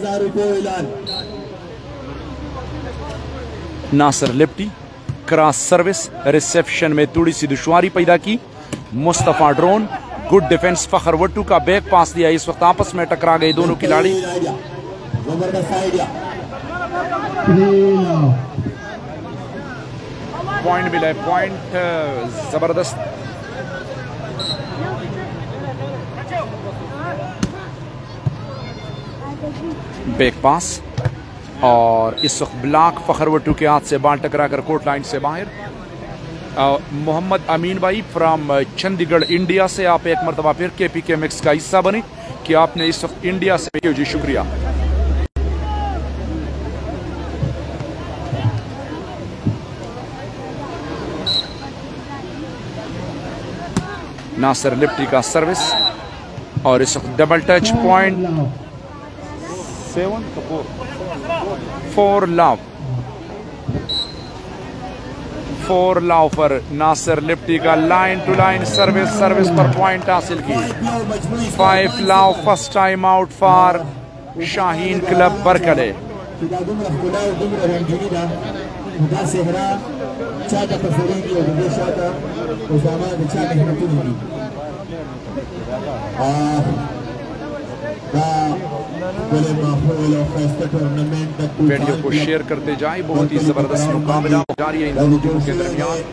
Nasir Lefty cross service, reception में थोड़ी सी दुश्वारी पैदा की। Mustafa Drone, good defence, Fakhar Wattoo का बैक पास दिया। इस वक्त आपस में टकरा गए दोनों खिलाड़ी। पॉइंट मिला है, पॉइंट जबरदस्त। बैक पास और इस वक्त ब्लॉक फखर वट्टू के हाथ से बॉल टकरा कर कोर्ट लाइन से बाहर। मोहम्मद अमीन भाई फ्रॉम चंडीगढ़ इंडिया से आप एक मरतबा फिर के पी के मिक्स का हिस्सा बने कि आपने इस वक्त इंडिया से जी शुक्रिया। नासिर लिप्टी का सर्विस और इस वक्त double touch point seven four love four love पर नासिर लिप्टी का line to line service service पर पॉइंट हासिल की। Five love first time out for Shaheen club Barkale. Video को शेयर करते जाए, बहुत ही जबरदस्त मुकाबला जारी है इन दोनों टीमों के दरमियान।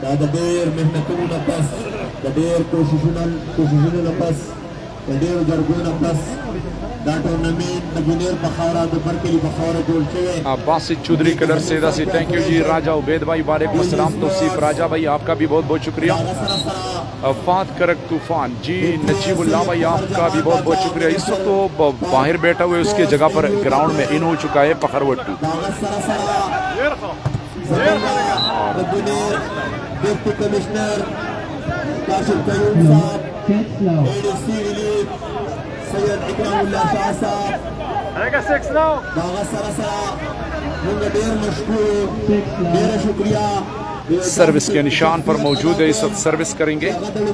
बासित चौधरी कलर से दासी थैंक यू जी। राजा उबैद भाई वालेकुम अस्सलाम। तौसीफ राजा भाई आपका भी बहुत बहुत शुक्रिया। अफाद करक तूफान जी, नजीबुल्लाह भाई आपका भी बहुत बहुत शुक्रिया। इस वक्त तो बाहर बैठा हुए उसके जगह पर ग्राउंड में इन हो चुका है फखर वट्टू। सर्विस के निशान पर मौजूद है, इस वक्त सर्विस करेंगे।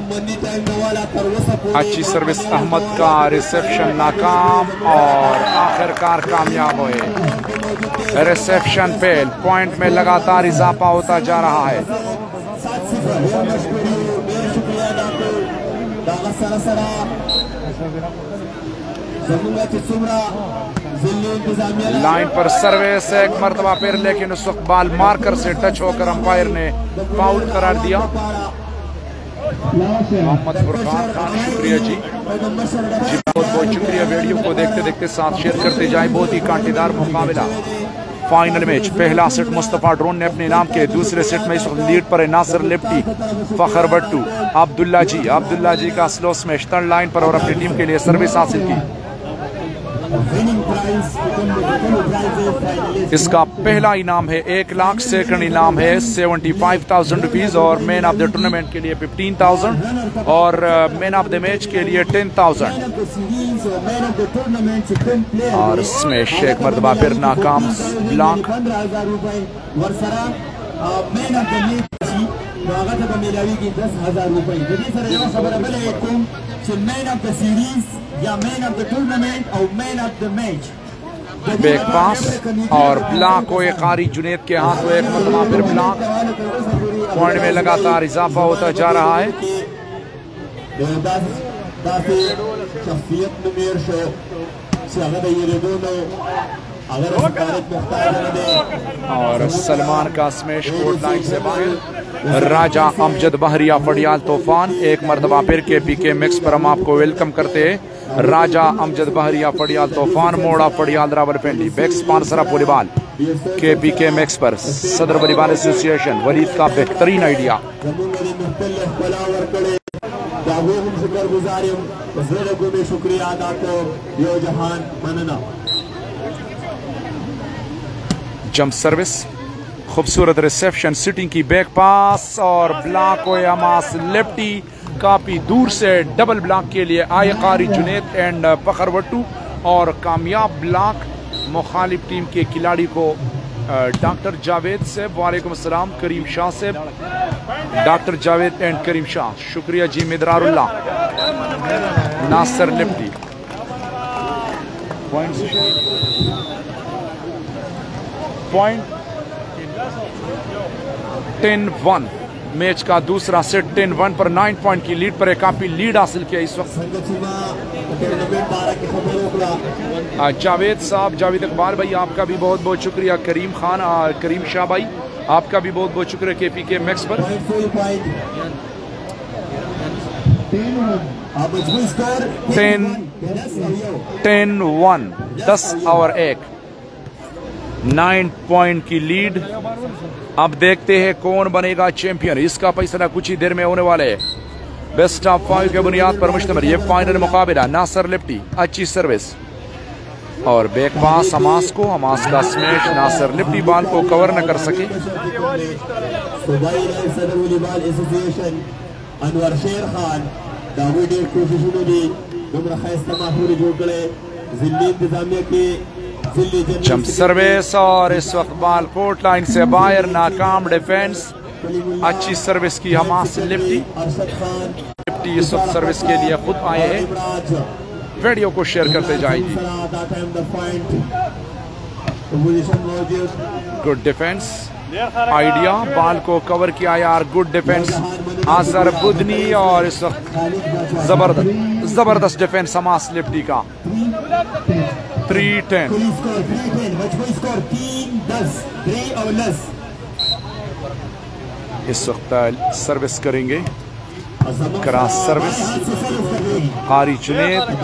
अच्छी सर्विस अहमद का, रिसेप्शन नाकाम और आखिरकार कामयाब हुए। रिसेप्शन फेल, पॉइंट में लगातार इजाफा होता जा रहा है। लाइन पर सर्विस एक मरतबा फिर, लेकिन उस वक्त बॉल मार्कर से टच होकर अंपायर ने फाउल करार दिया। मोहम्मद फुरकान खान शुक्रिया जी जी बहुत बहुत शुक्रिया। वीडियो को देखते देखते साथ शेयर करते जाए। बहुत ही कांटेदार मुकाबला। फाइनल मैच, पहला सेट मुस्तफा ड्रोन ने अपने नाम के, दूसरे सेट में इस वक्त लीड पर है नासिर लिप्टी, फखर वट्टू, अब्दुल्ला जी अब्दुल्ला जी का स्लो स्मैश थर्ड लाइन पर और अपनी टीम के लिए सर्विस हासिल की। इसका पहला इनाम है एक लाख, सेकंड इनाम है सेवेंटी फाइव थाउजेंड रुपीज और मैन ऑफ द टूर्नामेंट के लिए फिफ्टीन थाउजेंड और मैन ऑफ द मैच के लिए टेन थाउजेंड। और स्मैश एक मरतबा फिर नाकाम ब्लॉक। दस हजार रुपए मैन ऑफ द सीरीज या मैन ऑफ द टूर्नामेंट और man of the match back pass और ब्लॉक हुए कारी जुनेद के हाथ में एक मरतबा फिर ब्लॉक। पॉइंट में लगातार इजाफा होता जा रहा है। और सलमान का स्मैश कोर्ट लाइन से बाहर। राजा अमजद बहरिया फड़ियाल तूफान एक मरतबा फिर के पी के मिक्स पर हम आपको वेलकम करते हैं। राजा अमजद बहरिया फड़ियाल तूफान मोड़ा फड़ियाल Rawalpindi back sponsor of volleyball के पी के मिक्स पर सदर वॉलीबॉल एसोसिएशन वलीद का बेहतरीन आइडिया। शुक्रिया अदा को जहान मनना। जंप सर्विस खूबसूरत रिसेप्शन सिटिंग की बैक पास और ब्लॉक हुए हमास लेफ्टी काफी दूर से डबल ब्लॉक के लिए आए कारी जुनेद एंड पखरवट्टू और कामयाब ब्लॉक मुखालिफ टीम के खिलाड़ी को डॉक्टर जावेद से। वालेकुम अस्सलाम करीम शाह से। डॉक्टर जावेद एंड करीम शाह शुक्रिया जी। Midrarullah Nasir Lefty point ten one match का दूसरा सेट टेन वन पर नाइन पॉइंट की लीड पर एक काफी लीड हासिल किया इस वक्त जावेद साहब। जावेद इकबाल भाई आपका भी बहुत बहुत शुक्रिया। करीम खान आ, करीम शाह भाई आपका भी बहुत बहुत शुक्रिया के पी के मैक्स पर। टेन टेन वन दस और एक नाइन पॉइंट की लीड। अब देखते हैं कौन बनेगा चैंपियन। इसका फैसला कुछ ही देर में होने वाले है। बेस्ट ऑफ फाइव के बुनियाद पर मुश्तमिल ये फाइनल मुकाबला। नासर लेफ्टी अच्छी सर्विस और बैक पास हमास को। हमास का स्मैश नासर लेफ्टी बॉल को कवर न कर सके। अनवर शेर खान दाऊद कोशिशों ने जिले इंतजामिया के जंप सर्विस और इस वक्त बॉल कोर्ट लाइन से बाहर। नाकाम डिफेंस अच्छी सर्विस की हमास लिफ्टी। लिफ्टी इस वक्त सर्विस के लिए खुद आए हैं। वीडियो को शेयर करते जाएगी। गुड डिफेंस आइडिया बॉल को कवर किया यार। गुड डिफेंस आजर बुदनी और इस वक्त जबरदस्त जबरदस्त डिफेंस हमास लिफ्टी का। थ्री टेन इस वक्त सर्विस करेंगे। क्रॉस सर्विस कारी जुनेद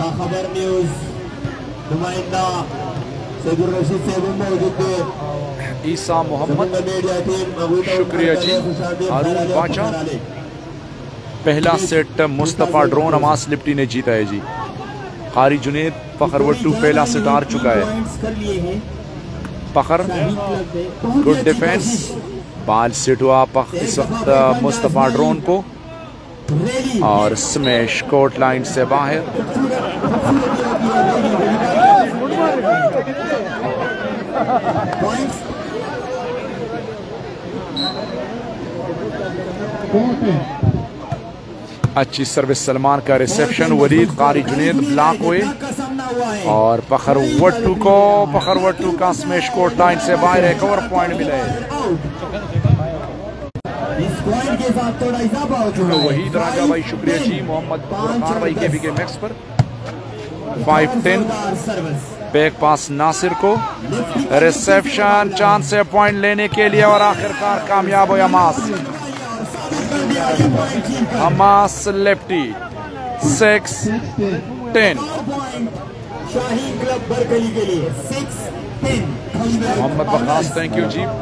ईसा मोहम्मद शुक्रिया जी। हारून बाचा पहला set Mustafa Drone Hamas Lefty ने जीता है जी। कारी जुनेद पखरवट्टू पहला सेट हार चुका है। Fakhar good defence ball set हुआ इस वक्त मुस्तफ़ा ड्रोन को और स्मैश कोर्ट लाइन से बाहर। अच्छी सर्विस सलमान का रिसेप्शन। वलीद कारी जुनेद ब्लॉक हुए और पखरवट्टू को पखरवट्टू का स्मैश कोर्ट लाइन से बाहर एक और पॉइंट मिले। वहीद राजा भाई शुक्रिया जी। मोहम्मद खान भाई के भी के मैक्स पर five ten back pass Nasir को रिसेप्शन चांस से पॉइंट लेने के लिए और आखिरकार कामयाब हुआ Hamas. Hamas Lefty six ten. Mohammad Bakhas thank you जी।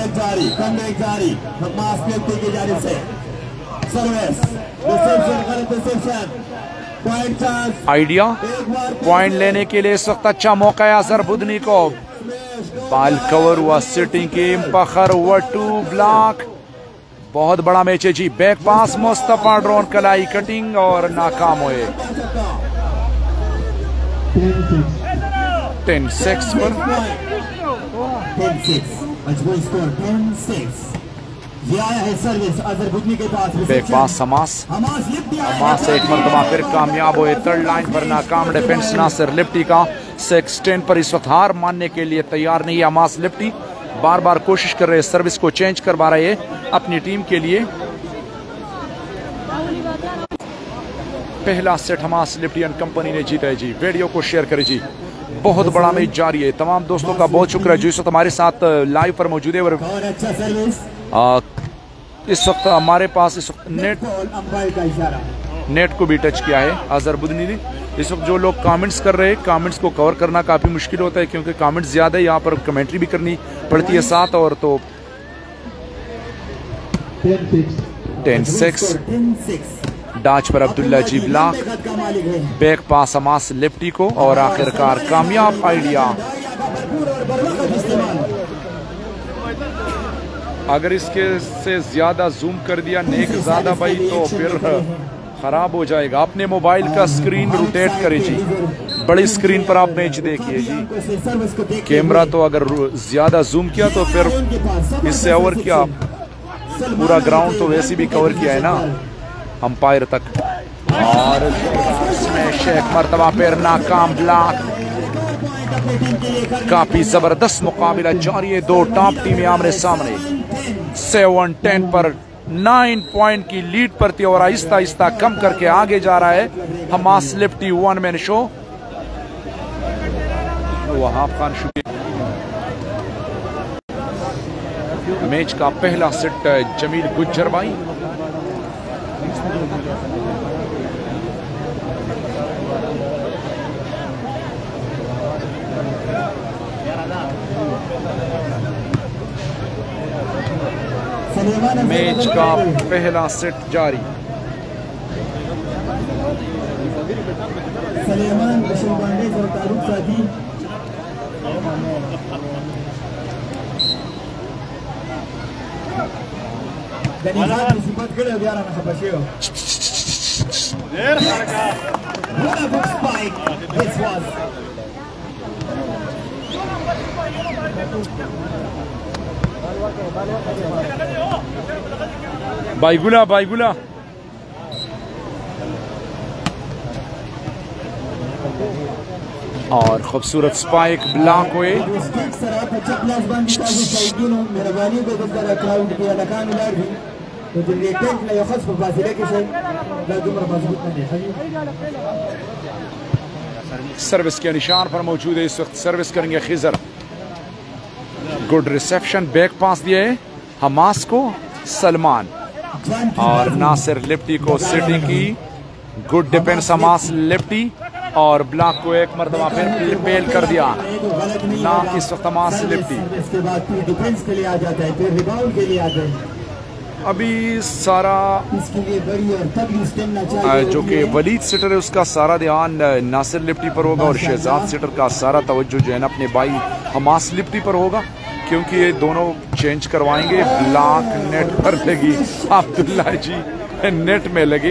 आइडिया पॉइंट लेने के लिए इस वक्त अच्छा मौका है अजहर बुदनी को। बाल कवर हुआ सिटिंग की पखरवट्टू ब्लॉक। बहुत बड़ा मैच है जी। बैक पास मुस्तफ़ा ड्रोन कलाई कटिंग और नाकाम हुए। टेन सिक्स पर बैक पास हमास हमास एक मरतबा फिर कामयाब हुए। थर्ड लाइन पर नाकाम डिफेंस नासिर लिफ्टी का सिक्स टेन पर इस वक्त हार मानने के लिए तैयार नहीं है। हमास लिफ्टी बार बार कोशिश कर रहे हैं, सर्विस को चेंज करवा रहे हैं अपनी टीम के लिए। पहला सेट हमास लिफ्टियन कंपनी ने जीता है जी। वीडियो को शेयर करें जी। बहुत बड़ा मैच जारी है। तमाम दोस्तों का बहुत शुक्रिया जो इस वक्त हमारे साथ लाइव पर मौजूद है। और आ, इस वक्त हमारे पास इस वक्त नेट नेट को भी टच किया है अजहरुद्दीन ने। इस वक्त जो लोग कमेंट्स कर रहे हैं, कमेंट्स को कवर करना काफ़ी मुश्किल होता है क्योंकि कमेंट्स ज़्यादा है, यहाँ पर कमेंट्री भी करनी पड़ती है साथ। और तो टेन सिक्स डाच पर Abdullah ji block, back pass Hamas Lefty को और आखिरकार कामयाब आइडिया। अगर इसके से ज्यादा जूम कर दिया नेक ज्यादा भाई तो फिर खराब हो जाएगा। अपने मोबाइल का स्क्रीन रोटेट करे जी, बड़ी स्क्रीन पर आप मैच देखिए जी। कैमरा तो अगर ज्यादा जूम किया तो फिर इससे ओवर किया, पूरा ग्राउंड तो वैसे भी कवर किया है ना अंपायर तक। और एक मरतबा फिर नाकाम ब्लॉक। काफी जबरदस्त मुकाबला जारी है, दो टॉप टीमें आमने सामने। सेवन टेन पर नाइन पॉइंट की लीड पर थी और आहिस्ता आहिस्ता कम करके आगे जा रहा है Hamas Lefty one man show. Wahab Khan शुक्रिया। मैच का पहला सेट जमील गुज्जर भाई। मैच का पहला सेट जारी। सलेमान बशरबांडे और तारुक साथी दनियात सिफत करे यार ना खबशियो देर हरका what a good spike this was। बाईगुला बाईगुला और खूबसूरत स्पाइक ब्लॉक हुए। सर्विस के निशान पर मौजूद है इस वक्त। सर्विस करेंगे Khizar. Good reception, back pass दिए हमास को सलमान और नासिर लिफ्टी को सिटी की। गुड डिफेंस हमास लिफ्टी और ब्लॉक को एक मरतबा फिर पेल कर दिया ना इस वक्त हमास लिफ्टी। अभी सारा जो कि वलीद सिटर है उसका सारा ध्यान नासिर लिफ्टी पर होगा और शहजाद सिटर का सारा तवज्जो जो है ना अपने भाई हमास लिफ्टी पर होगा क्योंकि ये दोनों चेंज करवाएंगे। ब्लॉक नेट पर लगी, अब्दुल्ला जी नेट में लगे।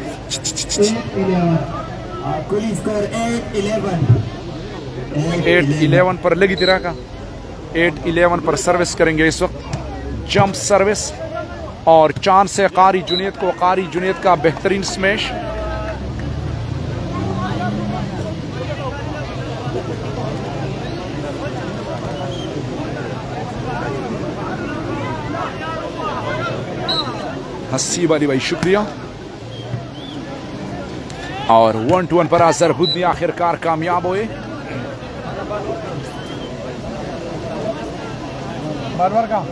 एट इलेवन पर लगी तिरा का। एट इलेवन पर सर्विस करेंगे इस वक्त, जंप सर्विस और चांद से कारी जुनेद को। कारी जुनेद का बेहतरीन स्मैश। हस्सी वाली भाई शुक्रिया। और वन टू वन पर अजहरुद्दीन आखिरकार कामयाब हुए। बार बार का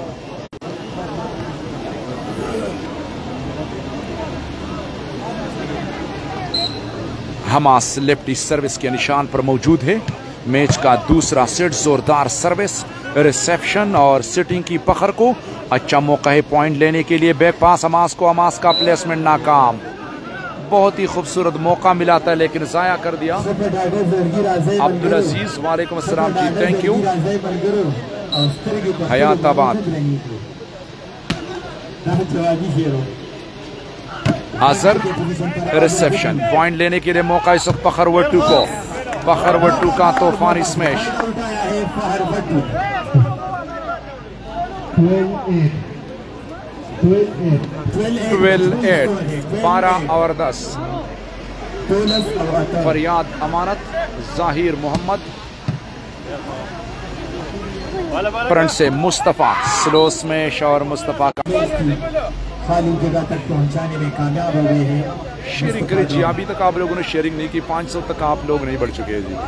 हमास लेफ्टी सर्विस के निशान पर मौजूद है। मैच का दूसरा सेट जोरदार सर्विस, रिसेप्शन और सिटिंग की पकड़ को अच्छा मौका है पॉइंट लेने के लिए। बैक पास हमास को, हमास का प्लेसमेंट नाकाम। बहुत ही खूबसूरत मौका मिला था लेकिन जाया कर दिया। अब्दुल अजीज वालेकुम अस्सलाम जी, thank you. Hayatabad Azhar reception point लेने के लिए मौका इस वक्त फखर वट्टू को। फखर वट्टू का तूफानी स्मैश। ट्वेल्व एट बारह और दस। फरियाद अमानत, जाहिर मोहम्मद, फ्रंट से मुस्तफ़ा स्लो स्मैश और मुस्तफ़ा का खाली जगह तक पहुंचाने में कामयाब हो गए हैं। शेयरिंग करें जी, अभी तक आप लोगों ने शेयरिंग नहीं की, पाँच सौ तक आप लोग नहीं बढ़ चुके हैं जी।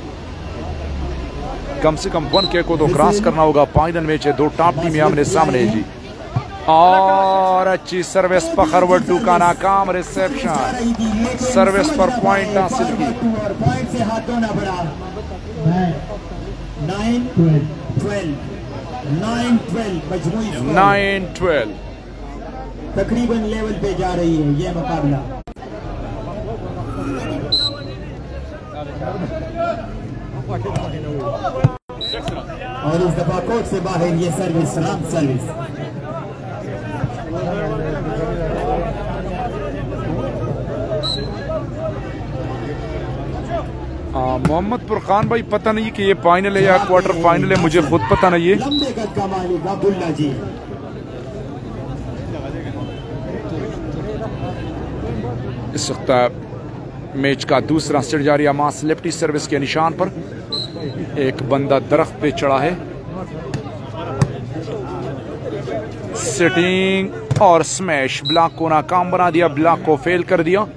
कम से कम वन के को तो क्रॉस करना होगा। फाइनल मैच है, दो टॉप टीमें आमने सामने है जी। और अच्छी सर्विस पखर वड्डू का नाकाम रिसेप्शन, सर्विस पर पॉइंट हासिल की। पॉइंट से हाथ धोना पड़ा। नाइन ट्वेल्व नाइन ट्वेल्व मजमूई नाइन ट्वेल्व तकरीबन लेवल पे जा रही है ये मुकाबला। और इस दफा कोर्ट से बाहर ये service wrong service. Mohammad Furqan भाई, पता नहीं कि ये फाइनल है या क्वार्टर फाइनल है, मुझे खुद पता नहीं है। लंबे कद का मालिक अब्दुल्ला जी। इस वक्त मैच का दूसरा सेट जारी। मास लेफ्टी सर्विस के निशान पर एक बंदा दरख्त पे चढ़ा है। सिटिंग और स्मैश, ब्लॉक को नाकाम बना दिया, ब्लॉक को फेल कर दिया।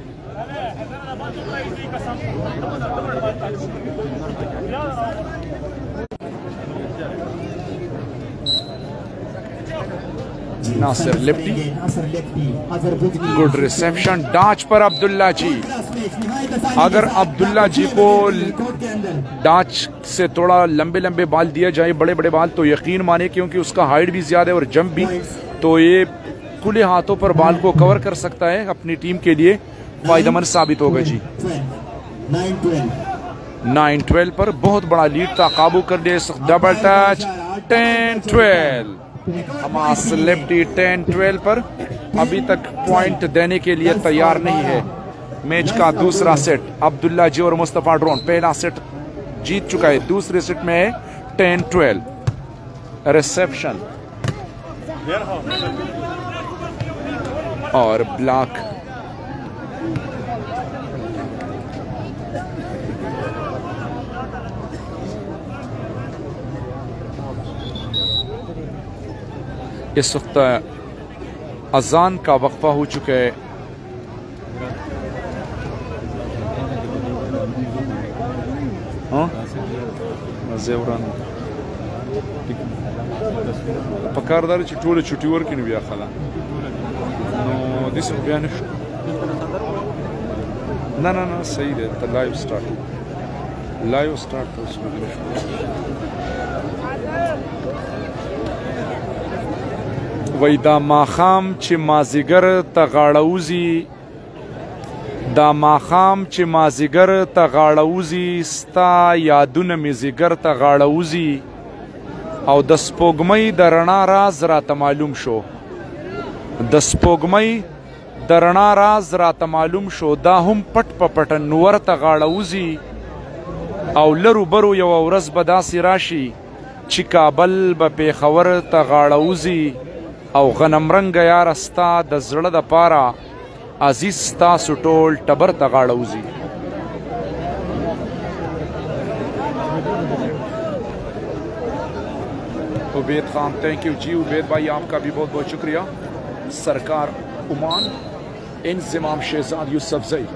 नासिर लिप्टी, गुड रिसेप्शन, डाच पर अब्दुल्ला जी। अगर अब्दुल्ला जी को डाच से थोड़ा लंबे लंबे बाल दिया जाए, बड़े बड़े बाल, तो यकीन माने क्योंकि उसका हाइट भी ज्यादा है और जंप भी, तो ये खुले हाथों पर बाल को कवर कर सकता है। अपनी टीम के लिए फायदेमंद साबित होगा जी। नाइन ट्वेल्व पर बहुत बड़ा लीड था, काबू कर लिया। Double touch, ten twelve. Hamas Lefty ten twelve पर अभी तक पॉइंट देने के लिए तैयार नहीं है। मैच का दूसरा सेट अब्दुल्ला जी और मुस्तफा ड्रोन पहला सेट जीत चुका है, दूसरे सेट में है टेन ट्वेल्व। रिसेप्शन और ब्लॉक, इस वक्त अजान का वक्फा हो चुका है। पकारदार टोल छुट्टी वर्किन बिया खला नो दिस बयान ना ना ना सही है। तो लाइव स्टार्ट लाइव स्टार्ट तो वही दा माखाम चे माजिगर तगाड़ौजी, दा माखाम चे माजिगर तगाड़ौजी, स्ता यादुन मिजिगर तगाड़ौजी, और द स्पोगमई द रना राज रात मालूम शो, द स्पोगमई द रना राज रात मालूम शो, दा हम पट पपटन नवर तगाड़ौजी, और लरू बरू यव औरस बदासी राशि, चिकाबल ब पेखवर तगाड़ौजी, او غنم رنگ یار استا د زړه د پارا عزیز ستا سټول ټبر تغاړوزی. عبید خان تھینک یو جی. عبید بھائی آپ کا بھی بہت بہت شکریہ. سرکار عمان انضمام شہزاد یوسف زئی.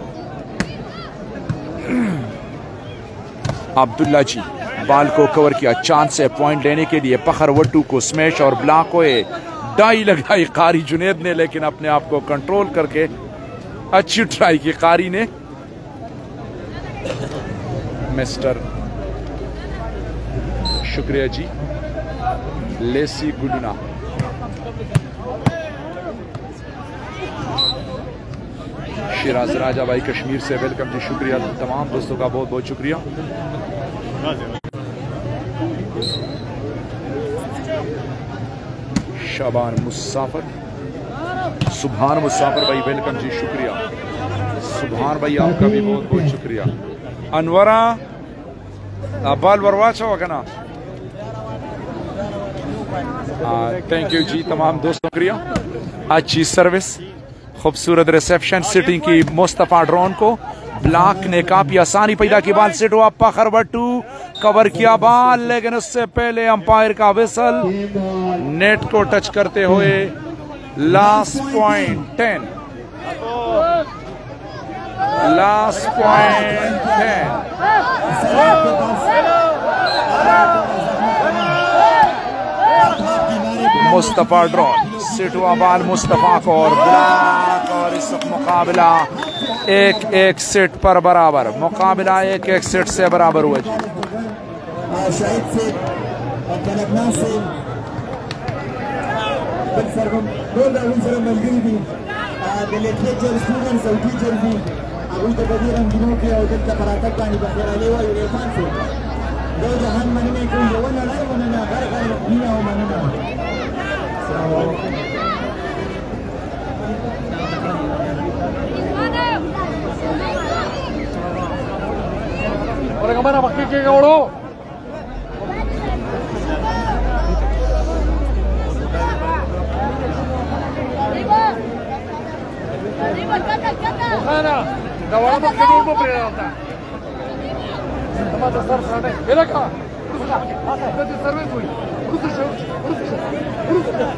عبداللہ جی बाल को कवर किया, चांस है पॉइंट लेने के लिए. पखर वट्टू को स्मैश और ब्लॉक हुए, डाई लगाई कारी जुनेद ने, लेकिन अपने आप को कंट्रोल करके अच्छी ट्राई की कारी ने. मिस्टर शुक्रिया जी. लेसी गुडना शिराज राजा भाई कश्मीर से वेलकम जी. शुक्रिया तमाम दोस्तों का बहुत बहुत शुक्रिया. शाबान मुसाफिर, सुभान मुसाफिर भाई वेलकम जी. शुक्रिया सुभान भाई आपका भी बहुत बहुत शुक्रिया. अनवरा बाल वरवाचा होगा ना. थैंक यू जी तमाम दोस्तों. शुक्रिया. अच्छी सर्विस, खूबसूरत रिसेप्शन, सिटिंग की मुस्तफा ड्रोन को. ब्लॉक ने काफी आसानी पैदा की. बाल सेट हुआ. पखर बट्टू कवर किया बॉल, लेकिन उससे पहले अंपायर का विसल नेट को टच करते हुए last point ten, last point ten. Mustafa Drone सिटुआ बाल मुस्तफा को और ब्लॉक, और इस मुकाबला एक एक सेट पर बराबर, मुकाबला एक एक सेट से बराबर हुआ जी। शाहिद से और कनकना से दो दाविन सर मलगिरी भी दिलेखे चल स्टूडेंट सऊदी जल्दी अबू तकदीर रंगीनों के और का फरातक का निबखेरा लेवा यूरेफान से दो जहान मनने को ये ना ना मनना घर घर दुनिया हो मनना। Orang kemana pakai ke kau? Mana? Kawan pakai dulu berapa? Tempat dasar sana. Belakang. Ada servis pun. Urus urus urus urus.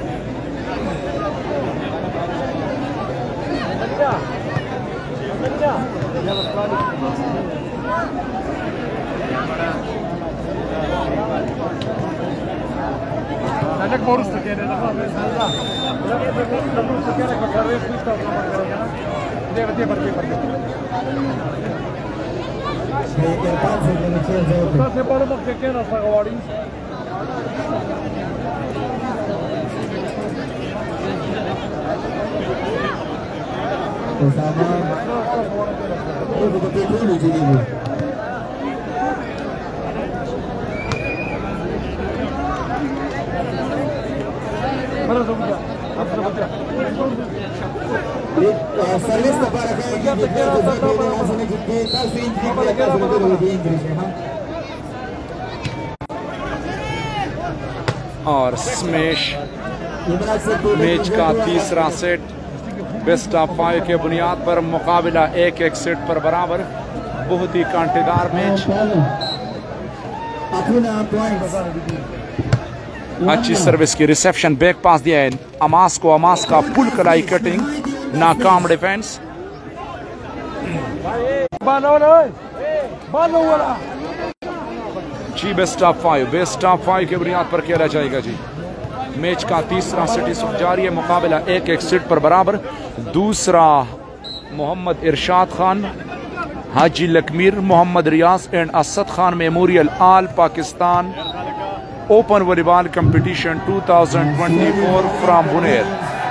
Ya. Ya. Jalan sekali. Anak boros tu kena nama besar. Orang itu boros tu kena kau servis ni tak nama kerana. Dia dia pergi pergi. Kita separuh macam kena sagawari. Bersama. Oh betul betul lucu ni. Service का पारा और smash match का तीसरा set best of five के बुनियाद पर मुकाबला एक एक सेट पर बराबर, बहुत ही कांटेदार मैच। अच्छी सर्विस की रिसेप्शन, बैक पास दिया है अमास को, अमास का पुल कलाई कटिंग, नाकाम डिफेंस। जी best of five, best of five के बुनियाद पर खेला जाएगा जी। मैच का तीसरा सेट इस वक्त जारी है, मुकाबला एक एक सेट पर बराबर। दूसरा Mohammad Irshad Khan, Haji Lakmir, Mohammad Riaz and Asad Khan memorial all Pakistan open volleyball competition two thousand twenty four from Buner.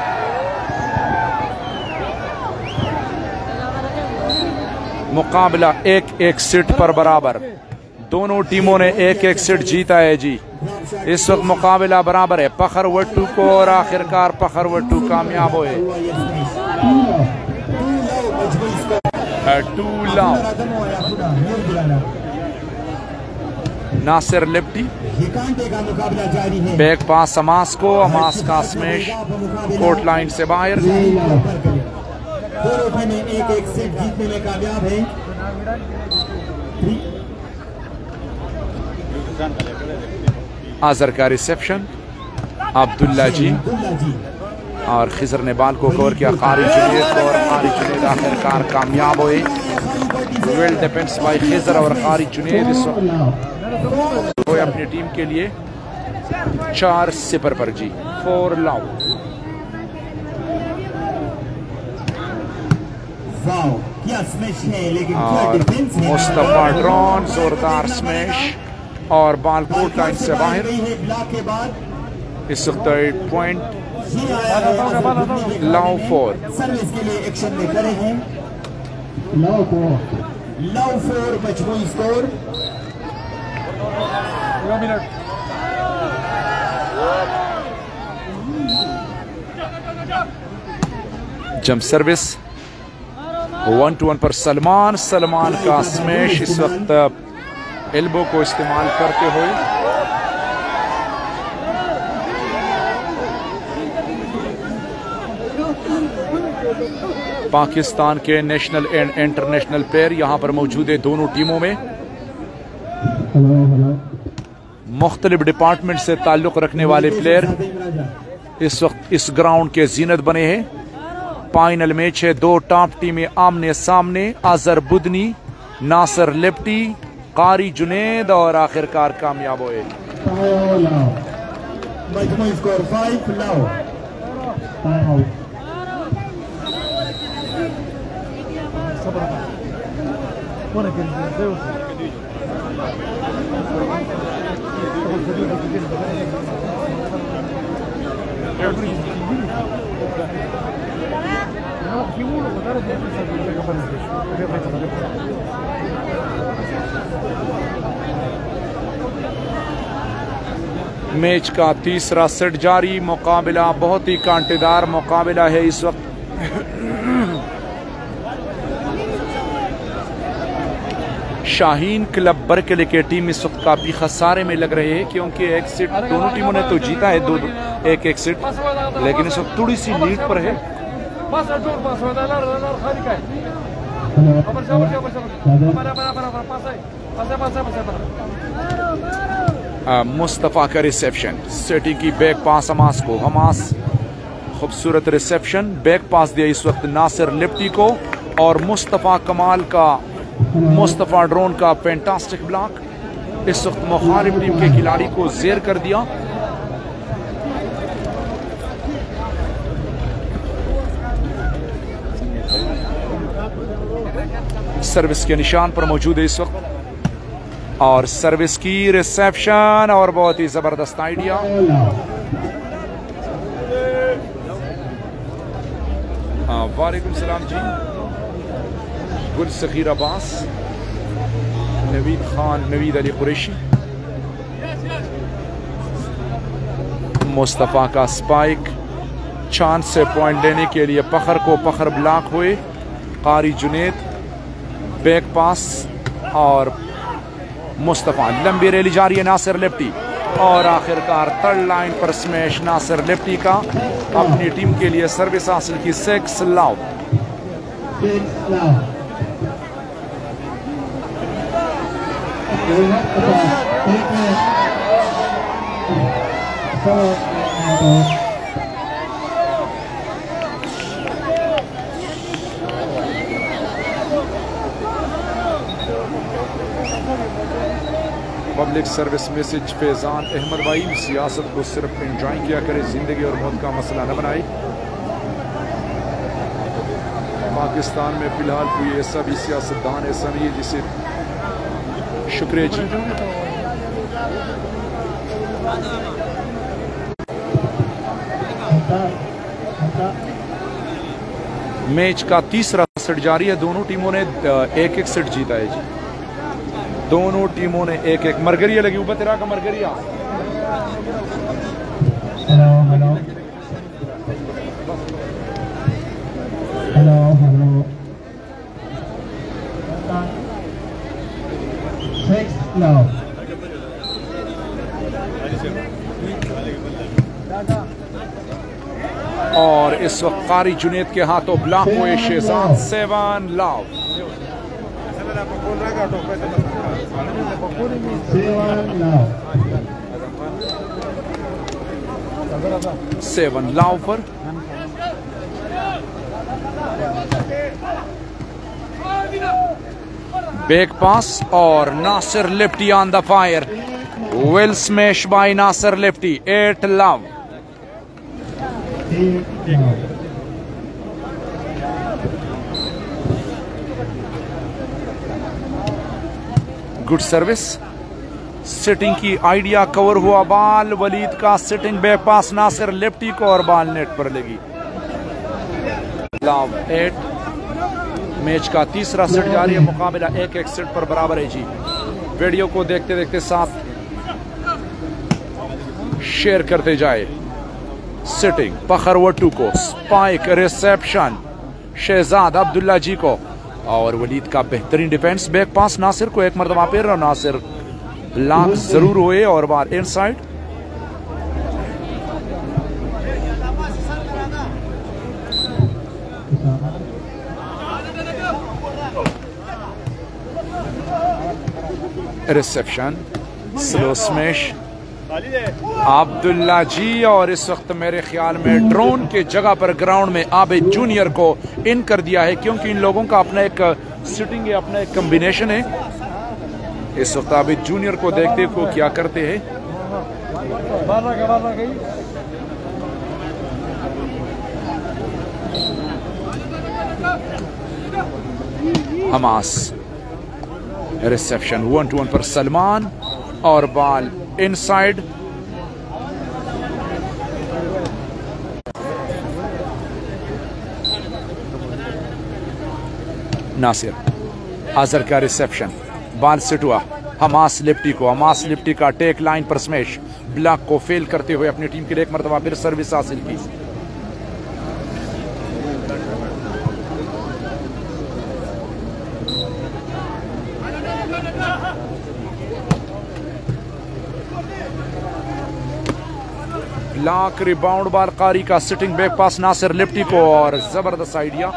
मुकाबला एक एक सेट पर बराबर, दोनों टीमों ने एक एक सेट जीता है जी। इस वक्त मुकाबला बराबर है पखर वट्टू को, और आखिरकार पखर वट्टू कामयाब हुए। Two love Nasir Lifty, back pass अमास को, अमास का स्मैश कोर्ट लाइन से बाहर। दोनों टीमें एक एक सेट जीतने में कामयाब है। आजर का रिसेप्शन, अब्दुल्ला जी और खिजर ने बाल को कवर किया, कारी जुनेद और कारी जुनेद आखिरकार कामयाब हुए। वेल डिफेंस बाय खिजर और कारी जुनेद इस वक्त अपनी टीम के लिए चार सिपर पर जी, फोर लाउ। और मुस्तफा ड्रोन जोरदार स्मैश और बाल कोर्ट लाइन से बाहर। इस वक्त पॉइंट लाउ फोर, सर्विस के लिए एक्शन में खड़े हैं। लाउ फोर, लाउ फोर मजमूई score. Jump service one two one पर सलमान, सलमान का स्मैश इस वक्त एल्बो को इस्तेमाल करते हुए। पाकिस्तान के नेशनल एंड इंटरनेशनल प्लेयर यहां पर मौजूद है दोनों टीमों में। मुख्तलिफ डिपार्टमेंट से ताल्लुक़ रखने वाले प्लेयर इस वक्त इस ग्राउंड के जीनत बने हैं। फाइनल मैच है, दो टॉप टीमें आमने सामने, अजहर बुदनी, नासिर लिप्टी, कारी जुनेद और आखिरकार कामयाब हुए। मैच का तीसरा सेट जारी, मुकाबला बहुत ही कांटेदार मुकाबला है इस वक्त। शाहीन क्लब बरकले की टीम इस वक्त काफी खसारे में लग रहे हैं क्योंकि एक सेट दोनों टीमों ने तो जीता है, दो, दो एक एक सेट, लेकिन इस वक्त थोड़ी सी लीड पर है। मुस्तफ़ा का रिसेप्शन, सेटिंग की बैक पास हमास को, हमास खूबसूरत रिसेप्शन, बैक पास दिया इस वक्त नासिर लिप्टी को, और मुस्तफ़ा कमाल का मुस्तफ़ा ड्रोन का फैंटास्टिक ब्लॉक इस वक्त मुखालिफ टीम के खिलाड़ी को जेर कर दिया। सर्विस के निशान पर मौजूद है इस वक्त, और सर्विस की रिसेप्शन और बहुत ही जबरदस्त आइडिया। वालेकुम सलाम जी। गुल सखीर अब्बास, नवीद खान, नवीद अली कुरैशी, मुस्तफ़ा का स्पाइक, चांद से पॉइंट लेने के लिए पखर को पखर ब्लॉक हुए, कारी जुनेद बैक पास, और मुस्तफ़ा लंबी रैली जारी है, नासिर लिप्टी, और आखिरकार थर्ड लाइन पर स्मैश नासिर लिप्टी का, अपनी टीम के लिए सर्विस हासिल की। Six love public service message Faizan Ahmad भाई, सियासत को सिर्फ एंजॉय किया करें, जिंदगी और मौत का मसला न बनाए। पाकिस्तान में फिलहाल कोई ऐसा भी सियासतदान ऐसा नहीं है जिसे, शुक्रिया जी। मैच का तीसरा सेट जारी है, दोनों टीमों ने एक एक सेट जीता है जी, दोनों टीमों ने एक एक। मरगरिया लगी ऊपर तेरा का मरगरिया। Hello hello hello hello six love और इस वक्त कारी जुनेद के हाथों ब्लॉक हुए Shahzad. Seven love seven love पर बैक पास, और Nasir Lifty on the fire, well smash by Nasir Lifty. Eight love good service, setting की आइडिया, कवर हुआ बाल, वलीद का सिटिंग बैक पास नासिर लिप्टी को, और बाल नेट पर लगी। Love at. मैच का तीसरा सेट जारी है, मुकाबला एक एक सेट पर बराबर है जी। वीडियो को देखते देखते साथ शेयर करते जाए। सिटिंग पखर वट्टू को, स्पाइक रिसेप्शन शहजाद अब्दुल्ला जी को, और वलीद का बेहतरीन डिफेंस, बैक पास नासिर को एक मरतबा फिर, और नासिर ब्लॉक जरूर हुए, और बार inside. Reception slow smash Abdullah ji. और इस वक्त मेरे ख्याल में ड्रोन के जगह पर ग्राउंड में आबिद जूनियर को इन कर दिया है, क्योंकि इन लोगों का अपना एक सिटिंग है, अपना एक कॉम्बिनेशन है। इस वक्त आबिद जूनियर को देखते को क्या करते हैं। Hamas reception one two one पर सलमान और बॉल इनसाइड। नासिर अजहर का रिसेप्शन, बॉल सिट हुआ हमास लिप्टी को। हमास लिप्टी का टेक लाइन पर स्मैश, ब्लॉक को फेल करते हुए अपनी टीम के लिए एक मरतबा फिर सर्विस हासिल की। ब्लॉक रिबाउंड बॉल कारी का सिटिंग बैक पास नासिर लिप्टी को और जबरदस्त आइडिया।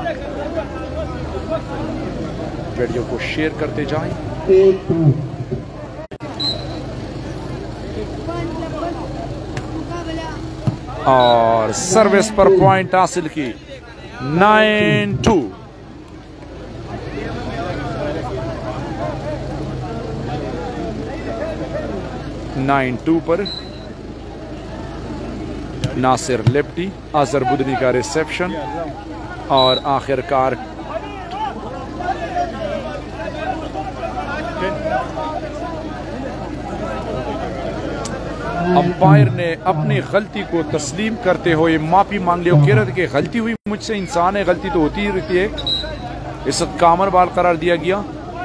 वीडियो को शेयर करते जाएं। और सर्विस पर पॉइंट हासिल की नाइन टू। नाइन टू पर नासिर लिप्टी, अजहर बुदनी का रिसेप्शन और आखिरकार अंपायर ने अपनी गलती को तस्लीम करते हुए माफी मांग ली और कह रहे थे कि गलती हुई मुझसे, इंसान है, गलती तो होती ही रहती है। इस वक्त कामन बाल करार दिया गया।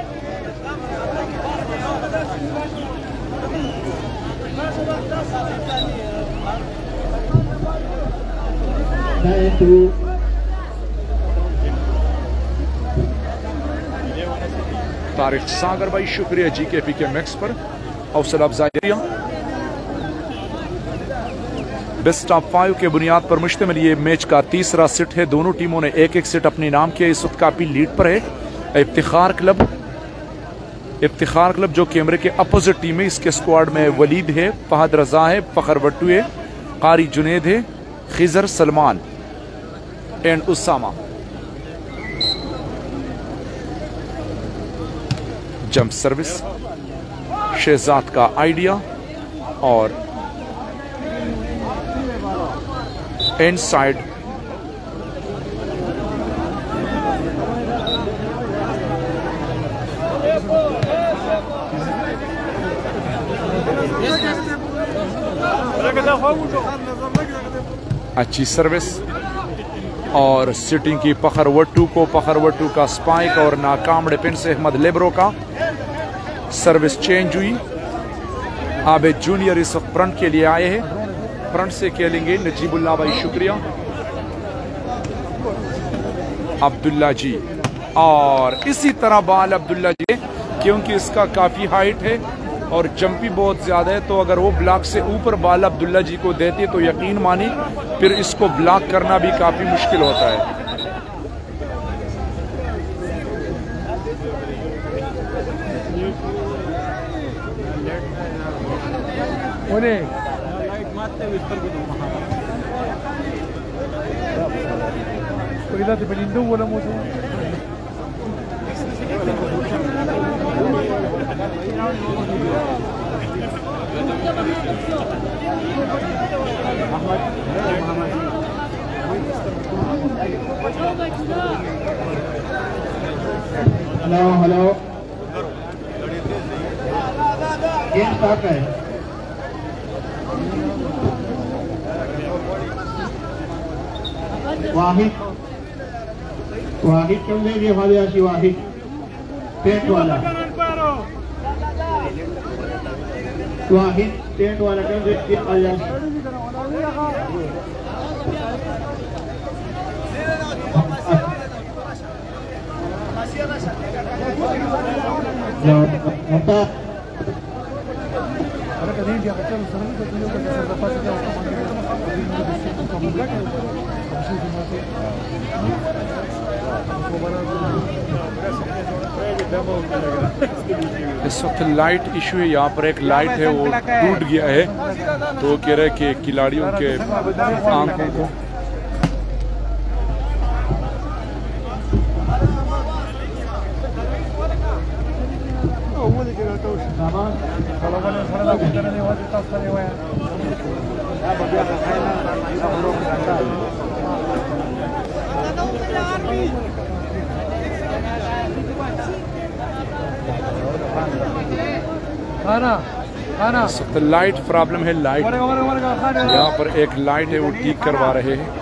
तारिक सागर भाई शुक्रिया जी के पी के मैक्स पर हौसला अफजाई। बेस्ट ऑफ फाइव के बुनियाद पर मुश्तमिल ये मैच का तीसरा सेट है। दोनों टीमों ने एक एक सेट अपने नाम किया। इस वक्त काफी लीड पर है इफ्तिखार क्लब। इफ्तिखार क्लब जो कैमरे के अपोजिट टीम है, इसके स्क्वाड में वलीद है, फहद रजा है, फखर बट्टू है, कारी जुनेद है, Khizar Salman and Usama. Jump service Shahzad का आइडिया और इनसाइड। अच्छी सर्विस और सिटिंग की पखर वट्टू को, पखर वट्टू का स्पाइक और नाकाम डिफेंस से अहमद लेब्रो का। सर्विस चेंज हुई। आबिद जूनियर इस वक्त फ्रंट के लिए आए हैं, फ्रंट से खेलेंगे नजीबुल्ला भाई शुक्रिया। अब्दुल्ला जी और इसी तरह बॉल अब्दुल्ला जी, क्योंकि इसका काफी हाइट है और जंपी बहुत ज्यादा है, तो अगर वो ब्लॉक से ऊपर बॉल अब्दुल्ला जी को देते तो यकीन मानी फिर इसको ब्लॉक करना भी काफी मुश्किल होता है। हेलो हेलो गेम स्टार्ट है। वाहिद वाहिद कम ले गए वाले आशी वाहिद टेंट वाला वाहिद टेंट वाला कम ले आया। इस वक्त लाइट इशू है, यहाँ पर एक लाइट है वो टूट गया है, तो वो कह रहे हैं कि खिलाड़ियों के आंखों को खाना खाना लाइट प्रॉब्लम है। लाइट यहाँ पर एक लाइट है वो ठीक करवा रहे हैं।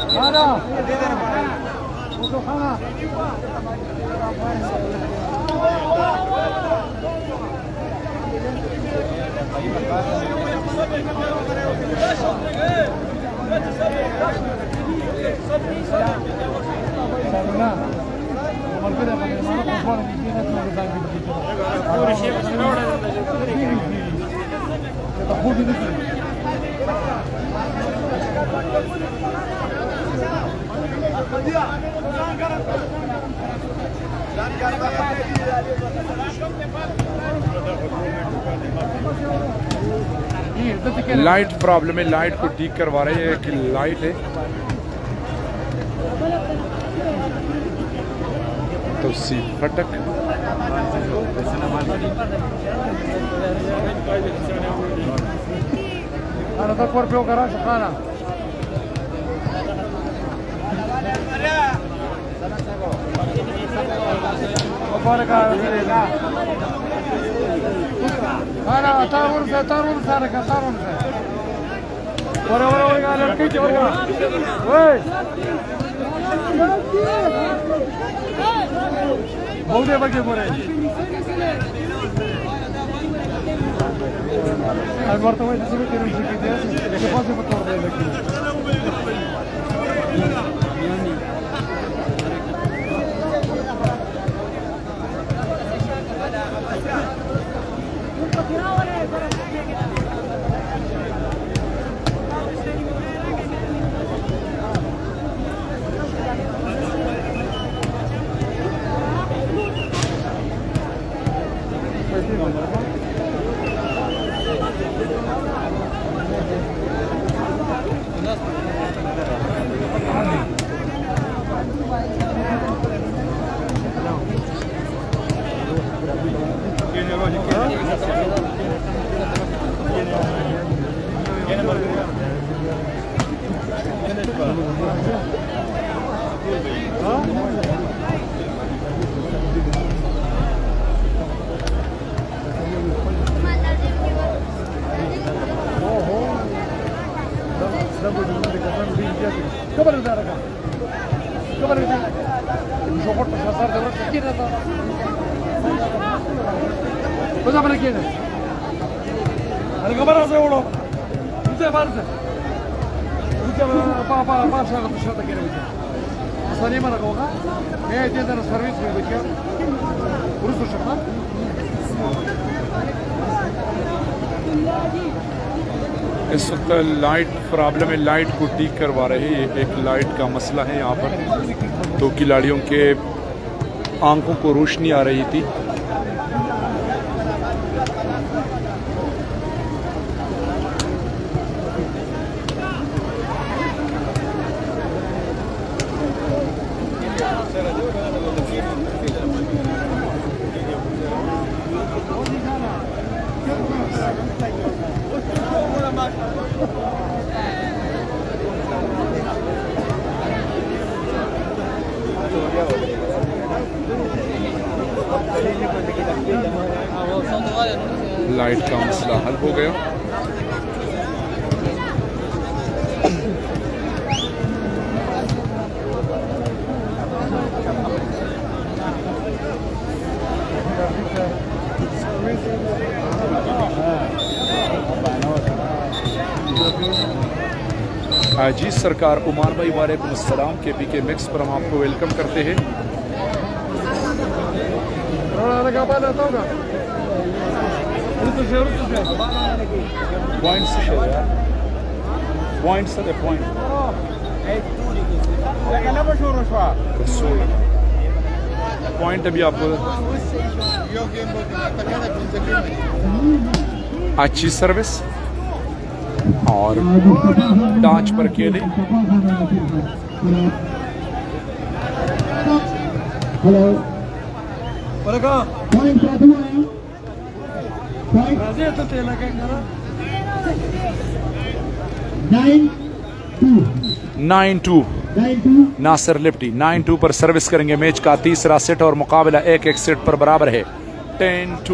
लाइट प्रॉब्लम है, लाइट को ठीक करवा रहे हैं कि लाइट है तो सी फटक أنا تكبر في وقراش خانة. وبارك الله. أنا تارون سا تارون سارك تارون سا. ورا ورا ورا قال لك ورا. وين؟ بودي بقى بوري. المرة وين تسوي كذا مش كذا كيف بتطور ذلك इस वक्त लाइट प्रॉब्लम है, लाइट को ठीक करवा रहे हैं। एक लाइट का मसला है यहाँ पर, तो खिलाड़ियों के आंखों को रोशनी आ रही थी। लाइट का मसला हल हो गया। जी सरकार, उमर भाई वालेकुम अस्सलाम। के पी के मिक्स पर हम आपको वेलकम करते हैं। पॉइंट से पॉइंट से पॉइंट पॉइंट अभी आपको अच्छी सर्विस और डांच पर केले। Hello nine two Nasir Lifty nine two पर सर्विस करेंगे। मैच का तीसरा सेट और मुकाबला एक एक सेट पर बराबर है। Ten two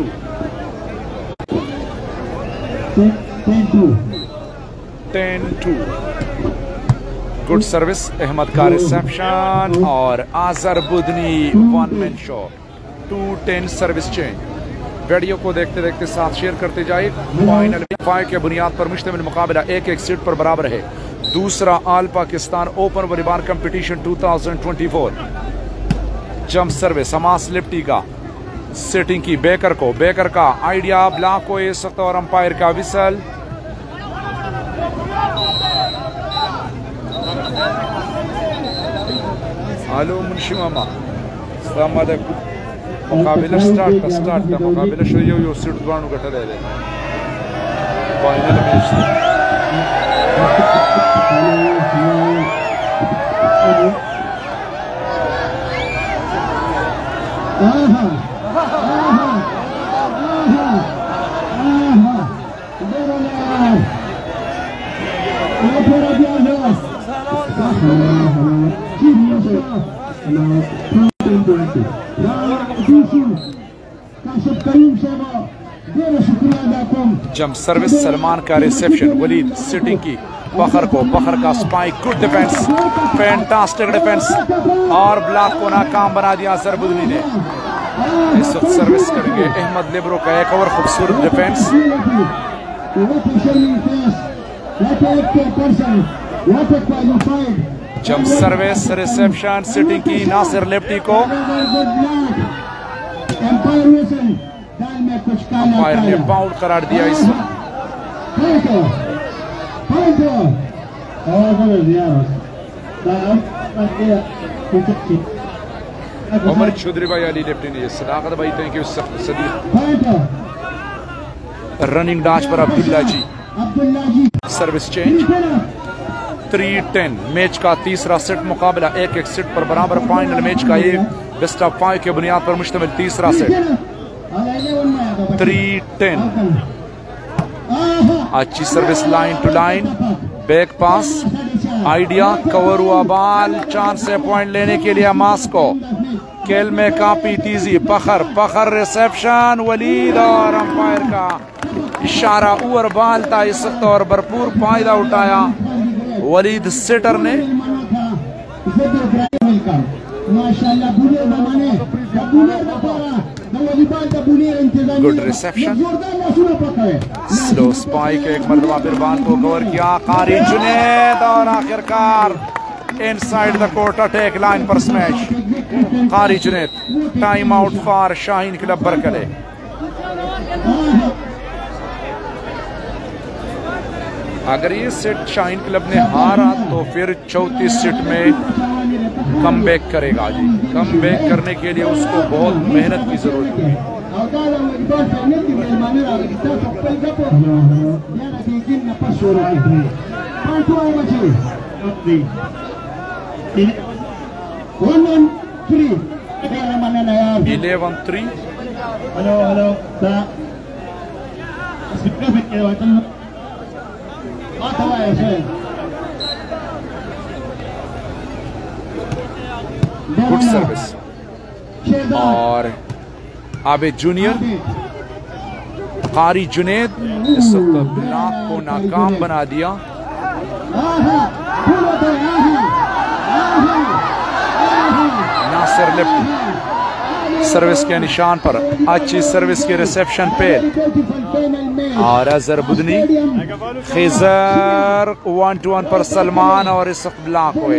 ten two good service. Ahmad का रिसेप्शन और Azhar Budni one man show. Two ten service change. Video को देखते देखते साथ शेयर करते जाए। फाइनल फाइव के बुनियाद पर मुश्तमिल मुकाबला एक एक सेट पर बराबर है। दूसरा all Pakistan open volleyball competition two thousand twenty four. Jump service Hamas Lifty का सेटिंग की बेकर को, बेकर का आइडिया ब्लॉक को इस वक्त और अंपायर का विसल। हेलो मुंशी मामा, अस्सलाम वालेकुम। मुकाबला स्टार्ट का स्टार्ट का मुकाबला शुरू यो यो सीट द्वानु घटा ले ले final match. Jump service Salman का रिसेप्शन। वलीद सिटिंग की बखर को, बखर का spike. Good defence, fantastic defence और ब्लॉक को नाकाम बना दिया सरबुदनी ने। इस वक्त सर्विस करेंगे अहमद लिब्रो का एक और खूबसूरत defence. Jump service reception sitting की नासिर लिप्टी को। अंपायर ने बाउंड करार दिया इस वक्त। उमर चौधरी भाई अली लेफ्टी ने सदाकत भाई थैंक यू सदी। रनिंग डांच पर Abdullah ji. Service change. Three ten match का तीसरा सेट मुकाबला एक एक सेट पर बराबर। फाइनल मैच का एक बेस्ट ऑफ फाइव के बुनियाद पर मुश्तमिल तीसरा सेट। थ्री टेन अच्छी service line to line. Back pass idea cover हुआ बाल। चांस से पॉइंट लेने के लिए मास्को खेल में काफी तेजी। पखर पखर रिसेप्शन वलीद और अंपायर का इशारा ओवर बाल था इस वक्त और भरपूर फायदा उठाया वलीद सेटर ने। Good reception. स्लो स्पाइक एक मरतबा फिर बाल को कवर किया कारी जुनैद और आखिरकार inside the court attack line पर smash. Qari Junaid time out for Shaheen club बरकले। अगर ये सेट शाहीन क्लब ने हारा तो फिर चौतीस सेट में कम बैक करेगा जी। कम बैक करने के लिए उसको बहुत मेहनत की जरूरत होगी। इलेवन थ्री गुड सर्विस और आबे जूनियर। कारी जुनैद इस वक्त ब्लॉक को नाकाम बना दिया। नासिर लिप्टी सर्विस के निशान पर। अच्छी सर्विस की रिसेप्शन पे और Azhar Budni. Khizar one two one पर सलमान और इस वक्त ब्लॉक हुए।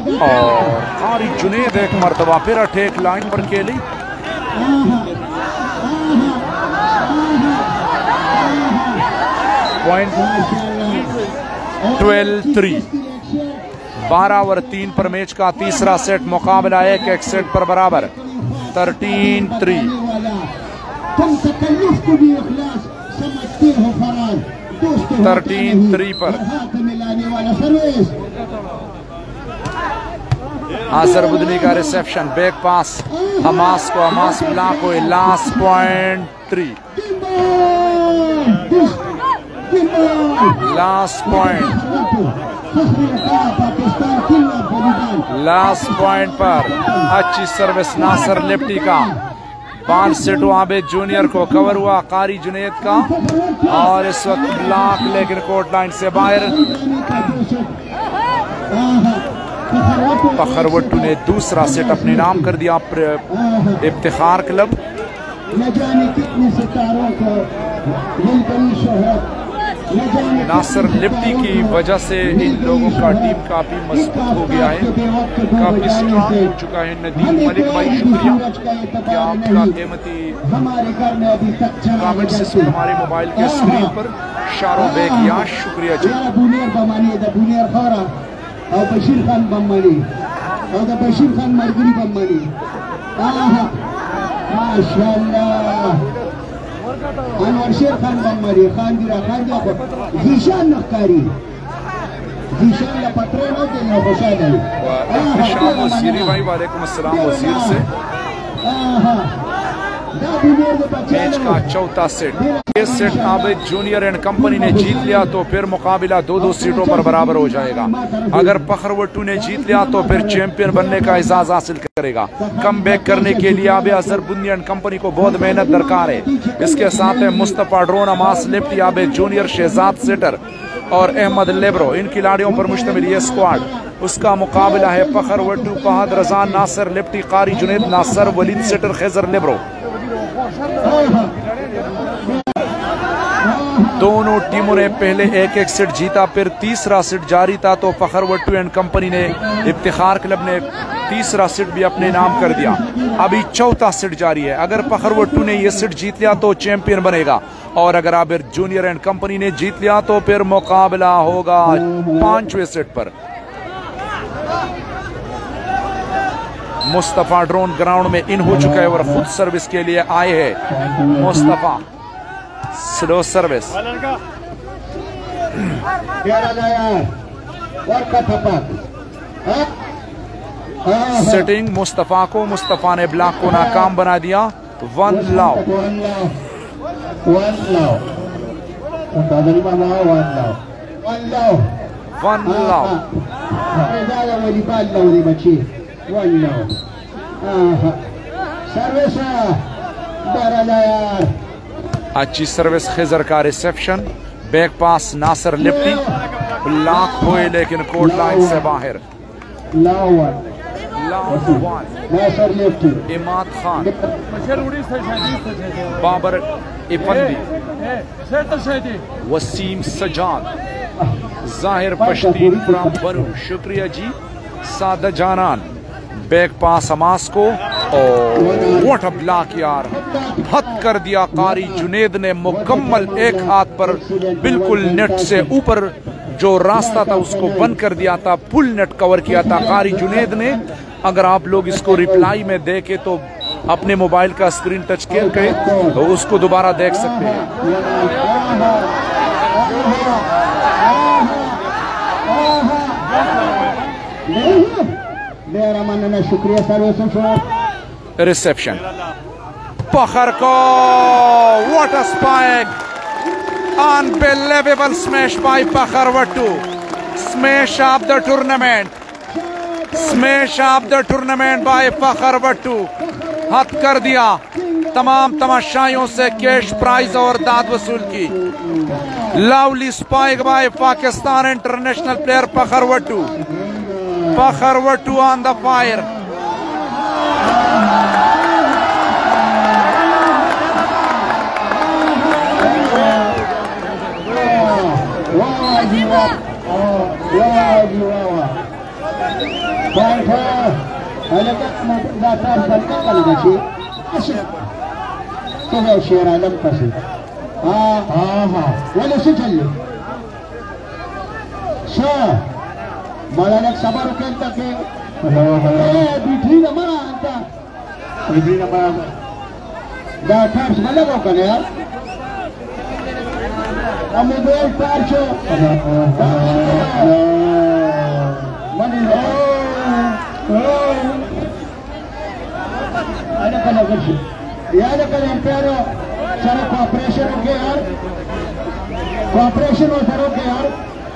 और कारी जुनेद एक मरतबा फिर अटैक लाइन पर खेली। पॉइंट ट्वेल्व थ्री, बारह ओवर तीन पर मैच का तीसरा सेट, मुकाबला एक एक सेट पर बराबर। Thirteen three. थर्टीन थ्री पर आसर बुदनी का रिसेप्शन, बैक पास हमास को, हमास ब्लॉक को, last point three, last point, last point पर अच्छी सर्विस नासर लिप्टी का। पांच सेट आबिद जूनियर को कवर हुआ कारी जुनेद का, और इस वक्त ब्लॉक लेकिन कोर्ट लाइन से बाहर। पखरवट्टू ने दूसरा सेट अपने नाम कर दिया। इफ्तिखार क्लब नासर लिप्टी की वजह से इन लोगों का टीम काफी मजबूत हो गया है, काफी स्ट्रॉन्ग हो चुका है। नदीम मलिक भाई शुक्रिया कि आपका कीमती कमेंट से हमारे मोबाइल के स्क्रीन पर शारों बेकिया, शुक्रिया जी। और बशीर खान बम्मनी और बशीर खान मरगरी बम्मनी, माशाअल्लाह। अनवर शेर खान बम्मनी, खान दिरा खान दिया जीशान नकारी, जीशान ला पत्रे न दे ना बशाद है। शाम वजीरी भाई वालेकुम अस्सलाम वजीर से। मैच का चौथा सेट, ये set Abid junior and company ने जीत लिया तो फिर मुकाबला दो दो सीटों पर बराबर हो जाएगा। अगर पखरवट्टू ने जीत लिया तो फिर चैंपियन बनने का एजाज हासिल करेगा। कम बैक करने के लिए आबिद अजहर बुंदी एंड कंपनी को बहुत मेहनत दरकार है। इसके साथ है Mustafa Drone, Amas Lifty, Abid junior, Shahzad setter और अहमद लेब्रो। इन खिलाड़ियों पर मुश्तमिल ये स्क्वाड। उसका मुकाबला है पखरवट्टू, फहद रजान, नासर लिप्टी, कारी जुनेद, नासर वलीद सेटर, खैजर लेब्रो। दोनों टीमों ने पहले एक एक सेट जीता, फिर तीसरा सेट जारी था तो पखरवट्टू एंड कंपनी ने, इफ्तिखार क्लब ने तीसरा सेट भी अपने नाम कर दिया। अभी चौथा सेट जारी है। अगर पखरवट्टू ने यह सेट जीत लिया तो चैंपियन बनेगा, और अगर आबिद जूनियर एंड कंपनी ने जीत लिया तो फिर मुकाबला होगा पांचवें सेट पर। मुस्तफा ड्रोन ग्राउंड में इन हो चुका है और खुद सर्विस के लिए आए हैं। Mustafa slow service, setting Mustafa को, मुस्तफा ने ब्लॉक को नाकाम बना दिया। वन लव, वन लव, अच्छी सर्विस खिजर का reception, back pass Nasir Lifty, block हुए लेकिन कोर्ट लाइन से बाहर। इमाद खान, बाबर इफंदी, वसीम सजाद, जाहिर पश्तीन फ्रॉम बरू, शुक्रिया जी। सादा जानान, बैक पास हमास को, और व्हाट अ ब्लॉक यार, हद कर दिया कारी जुनेद ने मुकम्मल। एक हाथ पर बिल्कुल नेट से ऊपर जो रास्ता था उसको बंद कर दिया था, फुल नेट कवर किया था कारी जुनेद ने। अगर आप लोग इसको रिप्लाई में देखें तो अपने मोबाइल का स्क्रीन टच करके तो उसको दोबारा देख सकते हैं। रिसेप्शन पखर को, what a spike, unbelievable smash by Pakharwattu, smash of the tournament, smash of the tournament by Pakharwattu. हद कर दिया, तमाम तमाशाइयों से कैश प्राइज और दाद वसूल की। Lovely spike by Pakistan international player Pakharwattu, Pakharwattu on the fire. तो शेर आलम पसी हाँ हाँ हाँ वाले से चलिए सर मला एक सभा रुकेल तक हेलो हेलो बिठी नंबर आता बिठी नंबर डाक्टर मला को करे यार हम मोबाइल पार्चो मनी ada kalau kerja, ya ada kalau empero, cara cooperation oke यार, cooperation और करो के यार,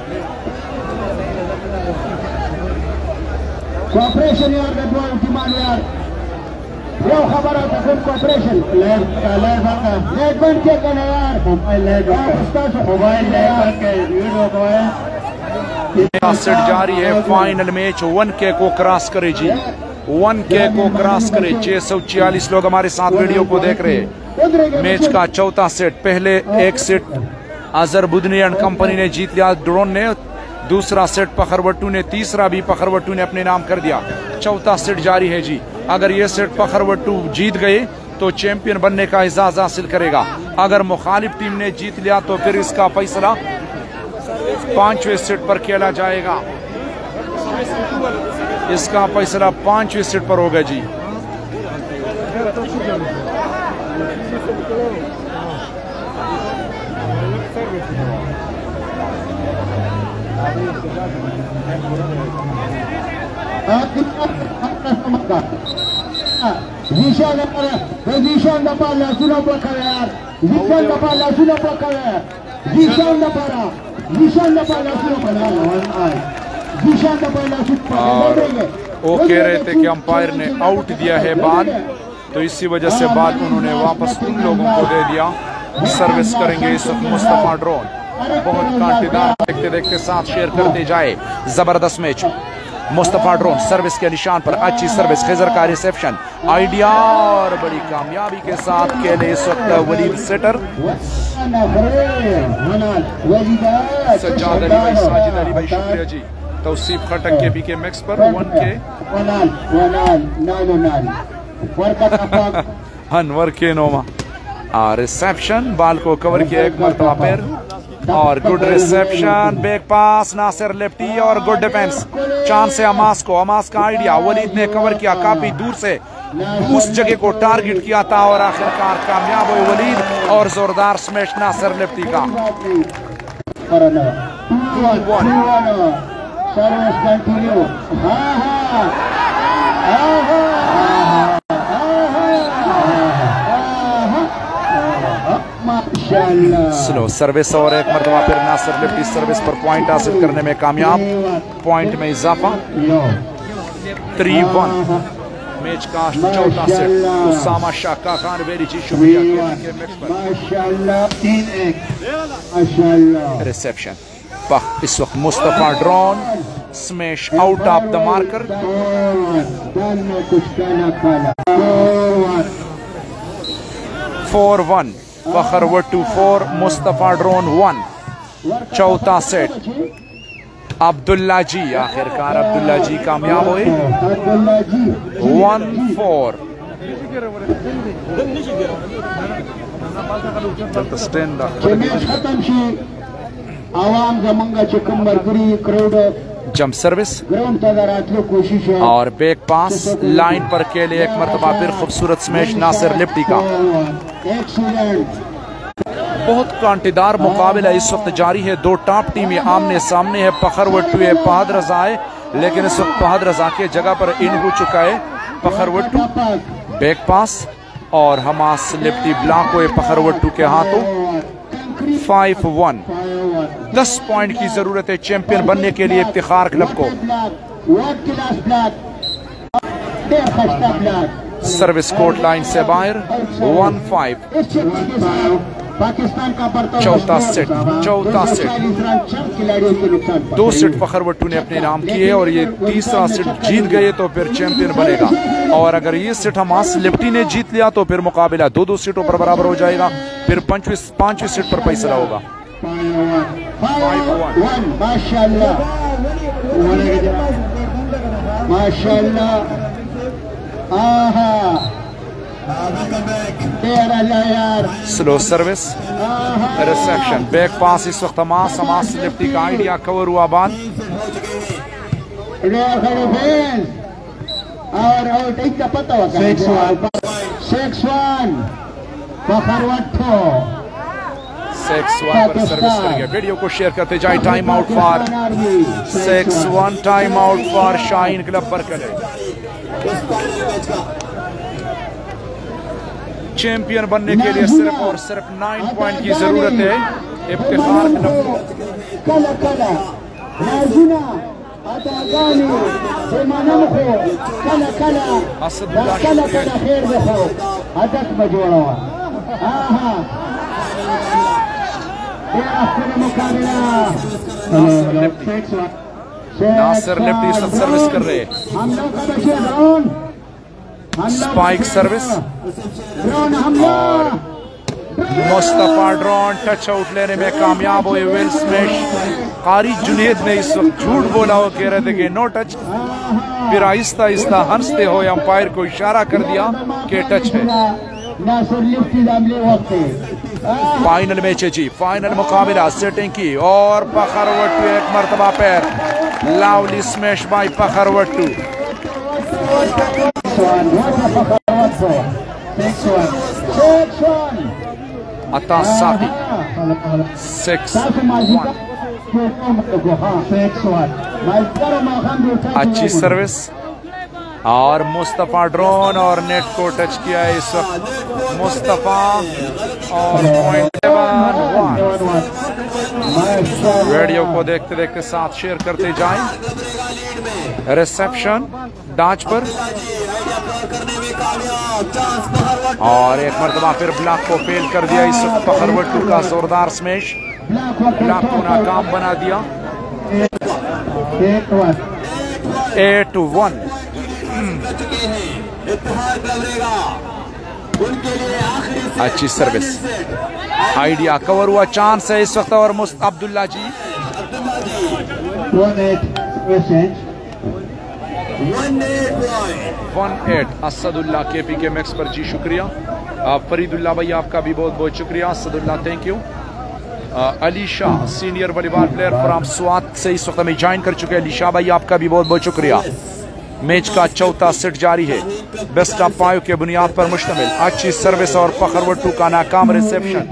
cooperation यार बेटवा उठीमान यार, यो खबर आता फिर cooperation, लेट लेट बाका, लेट बन के करना यार, मोबाइल लेट, मोबाइल लेट के वीडियो को है, सेट जारी है फाइनल मैच वन के को क्रॉस करे जी वन के को क्रॉस करे छह सौ छियालीस लोग हमारे साथ वीडियो को देख रहे हैं। मैच का चौथा सेट, पहले एक सेट अजरबुदनी कंपनी ने जीत लिया ड्रोन ने, दूसरा सेट पखरवट्टू ने, तीसरा भी पखरवट्टू ने अपने नाम कर दिया। चौथा सेट जारी है जी। अगर ये सेट पखरवट्टू जीत गए तो चैंपियन बनने का एजाज हासिल करेगा। अगर मुखालिफ टीम ने जीत लिया तो फिर इसका फैसला पांचवें सेट पर खेला जाएगा। इसका फैसला पांचवें सेट पर होगा जी। Zishan dapala, Zishan dapala, sudah berkaya. Zishan dapala, sudah berkaya. Zishan dapala, Zishan dapala, sudah berkaya. Zishan dapala, sudah berkaya. वो कह रहे थे कि अंपायर ने आउट दिया है बॉल, तो इसी वजह से बॉल उन्होंने वापस उन लोगों को दे दिया। सर्विस करेंगे इस वक्त मुस्तफा ड्रोन। बहुत कांटेदार, देखते देखते साथ शेयर करते जाए। जबरदस्त मैच। मुस्तफा ड्रोन सर्विस के निशान पर, अच्छी सर्विस, खिजर का रिसेप्शन, आइडिया और बड़ी कामयाबी के साथ खेले इस वक्त वलीद सेटर। सज्जाद अली भाई, साजिद अली भाई, शुक्रिया जी। तौसीफ खटक के बी के मैक्स पर वन के अनवर के नोमा रिसेप्शन, बॉल को कवर किया एक मरतबा पैर और good reception, back pass, Nasir lefty और गुड डिफेंस। चांस है अमास को, अमास का आइडिया वलीद ने कवर किया काफी दूर से, उस जगह को टारगेट किया था और आखिरकार कामयाब हुए वलीद और जोरदार स्मैश नासिर लेफ्टी का। Service continue. हाँ हाँ हाँ हाँ माशाल्लाह। स्लो सर्विस और एक मरतबा फिर नासिर लेफ्टी सर्विस पर पॉइंट हासिल करने में कामयाब, पॉइंट में इजाफा। थ्री वन मैच का चौथा सेट। उसामा शाका खान वेरी जी शुक्रिया। माशाल्लाह तीन एक माशाल्लाह। रिसेप्शन पख इस वक्त Mustafa Drone smash out of the marker. Four one Pakharwattu four, Mustafa Drone one. चौथा सेट अब्दुल्ला जी, आखिरकार अब्दुल्ला जी कामयाब हुए। वन फोर आवाम जमंगा चिकम मरगरी क्राउड जंप सर्विस ग्राउंड तदारातलो कोशिश है और बैक पास लाइन पर के लिए एक मरतबा फिर खूबसूरत स्मैश नासिर लेफ्टी का। बहुत कांटेदार मुकाबला इस वक्त जारी है। दो टॉप टीमें आमने सामने है। पखरवट्टू है, पहाद रजा है, लेकिन इस वक्त पहाद रजा के जगह पर इन हो चुका है पखरवट्टू। बैक पास और हमास लेफ्टी ब्लॉक हुए पखरवट्टू के हाथों। फाइव वन दस पॉइंट की जरूरत है चैंपियन बनने के लिए इफ्तिखार क्लब को। सर्विस कोर्ट लाइन से बाहर। वन फाइव पाकिस्तान का चौथा सेट चौथा सेट दो सेट पखरवट्टू ने अपने नाम किए और ये तीसरा सेट जीत गए तो फिर चैंपियन बनेगा। और अगर ये सेट हमास लेफ्टी ने जीत लिया तो फिर मुकाबला दो दो सेटों पर बराबर हो जाएगा। फिर पांचवें पांचवें सेट पर फैसला होगा। माशाल्लाह माशाल्लाह slow service reception back pass इस वक्त हमास हमास लेफ्टी का आइडिया कवर हुआ बाद और आउट एक का पता होगा six one six one Pakharwattu six one पर सर्विस कर गया। वीडियो को शेयर करते जाए। Time out for six one time out for Shaheen club बरकले। चैंपियन बनने के लिए सिर्फ और सिर्फ नाइन पॉइंट की जरूरत है। इफ्तिखार कला कला राजुना अतागानी सेमानमखो कला कला असदुल्लाह कला कला खैर देखो अदक बजोड़ा आहा ये अपने मुकाबला नासिर लेफ्टी सर्विस कर रहे। हम लोग का बच्चे ड्रोन स्पाइक सर्विस और मुस्तफा ड्रोन टच आउट लेने में कामयाब हुए। विल स्मैश कारी जुनेद ने इस वक्त झूठ बोला हो, कह रहे थे कि नो टच, फिर आहिस्ता आहिस्ता हंसते हुए अंपायर को इशारा कर दिया कि टच है। फाइनल मैच है जी, फाइनल मुकाबला सेटिंग की और पखरवट्टू एक मरतबा पैर लावली स्मैश बाय पखरवट्टू। अता साकी सिक्स अच्छी सर्विस और मुस्तफा ड्रोन और नेट को टच किया है इस वक्त मुस्तफा और पॉइंट वीडियो को देखते देखते साथ शेयर करते जाएं। रिसेप्शन डाच पर और एक मरतबा फिर ब्लॉक को फेल कर दिया इस वक्त पखरवट्टू का जोरदार स्मैश ब्लॉक को नाकाम बना दिया। एट वन अच्छी सर्विस आइडिया कवर हुआ, चांस है इस वक्त और मुस्त अब्दुल्ला जी वन एट असदुल्ला के पी के मैक्स पर जी शुक्रिया। फरीदुल्ला भाई आपका भी बहुत बहुत शुक्रिया। Asadullah thank you. Ali Shah senior volleyball player from Swat से इस वक्त हमें ज्वाइन कर चुके हैं। अली शाह भाई आपका भी बहुत बहुत शुक्रिया। मैच का चौथा सेट जारी है, बेस्ट ऑफ फाइव के बुनियाद पर मुश्तमिल। अच्छी सर्विस और पखरवट्टू का नाकाम रिसेप्शन।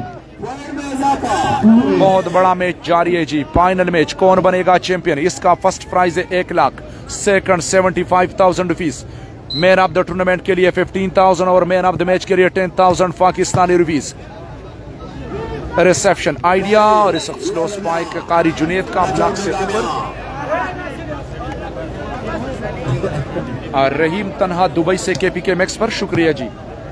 बहुत बड़ा मैच जारी है जी, फाइनल मैच। कौन बनेगा चैंपियन? इसका फर्स्ट प्राइज है एक lakh, second seventy five thousand rupees, man of the tournament के लिए फिफ्टीन थाउजेंड और मैन ऑफ द मैच के लिए ten thousand Pakistani rupees. Reception idea और इस स्लो स्पाइक कारी जुनेद का ब्लॉक से ऊपर। रहीम तन्हा दुबई से केपी के मैक्स पर शुक्रिया जी।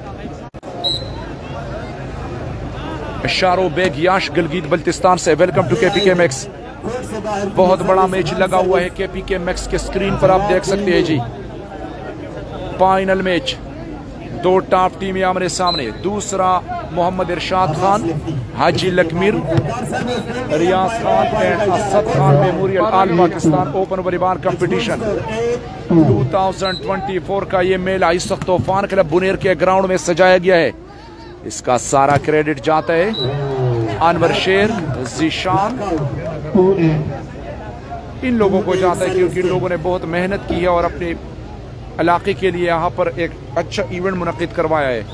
शारो बेग याश गिलगित बल्तिस्तान से वेलकम टू केपी के मैक्स। बहुत बड़ा मैच लगा हुआ है केपी के मैक्स के स्क्रीन पर आप देख सकते हैं जी। फाइनल मैच, दो टॉप टीमें आमने सामने। दूसरा Mohammad Irshad Khan, Haji Lakmir, Riaz Khan and Asad Khan memorial all Pakistan open volleyball competition दो हज़ार चौबीस का ये मेला इस वक्त तूफान क्लब बुनेर के ग्राउंड में सजाया गया है। इसका सारा क्रेडिट जाता है अनवर शेर, जीशान, इन लोगों को जाता है क्योंकि इन लोगों ने बहुत मेहनत की है और अपने इलाके के लिए यहाँ पर एक अच्छा इवेंट मुनक्किद करवाया है।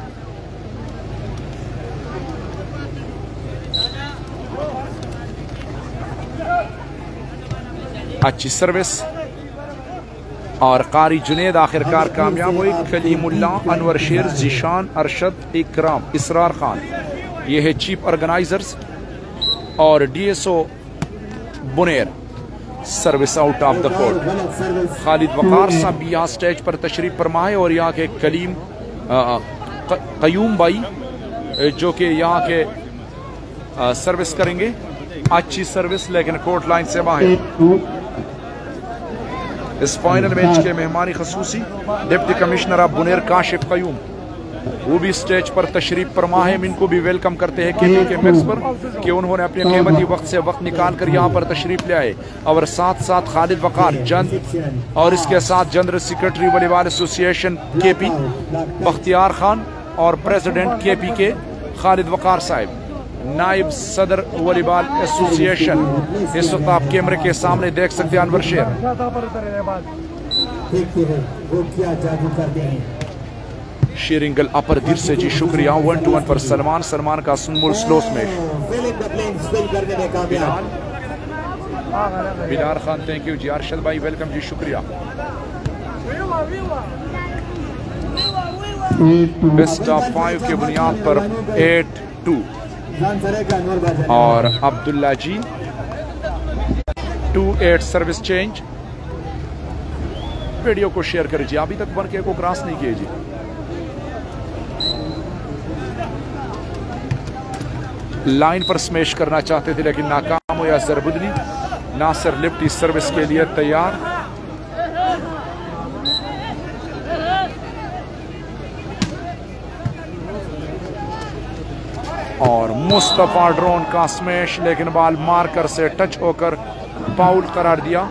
अच्छी सर्विस और कारी जुनेद आखिरकार कामयाब हुई। कलीमुल्ला, अनवर शेर, जीशान, अरशद, इकराम, इसरार खान, ये है चीफ ऑर्गेनाइजर्स और DSO Buner. Service out of the court. Khalid Waqar साहब भी यहाँ स्टेज पर तशरीफ फरमा है और यहाँ के कलीम कयूम भाई जो कि यहाँ के आ, सर्विस करेंगे। अच्छी सर्विस लेकिन कोर्ट लाइन से बाहर। इस फाइनल मैच के मेहमानी खसूसी deputy commissioner of Buner Kashif Qayyum. वो भी स्टेज पर तशरीफ फरमा है। हम इनको भी वेलकम करते हैं केपी के मैक्स पर कि उन्होंने अपने कीमती वक्त से वक्त निकाल कर यहाँ पर तशरीफ ले आए। और साथ साथ खालिद वकार जंद और इसके साथ general secretary volleyball association KP Bakhtiar Khan और प्रेसिडेंट केपी के खालिद वकार साहब, नायब सदर वॉलीबॉल एसोसिएशन इस वक्त आप कैमरे के सामने देख सकते हैं अनवर शेर। शेरिंगल अपर दिर से जी शुक्रिया। वन टू वन पर सलमान सलमान का स्मूल slow smash. Bilal Bilal Khan thank you ji. Arshad भाई वेलकम जी शुक्रिया। बेस्ट ऑफ फाइव के बुनियाद पर एट टू और Abdullah ji two eight service change. Video को शेयर करें जी। अभी तक वन के को क्रॉस नहीं किए जी। लाइन पर स्मैश करना चाहते थे लेकिन नाकाम हुआ जरबुदनी। नासिर लिफ्टी सर्विस के लिए तैयार। और मुस्तफा ड्रोन का स्मैश लेकिन बॉल मार्कर से टच होकर फाउल करार दिया।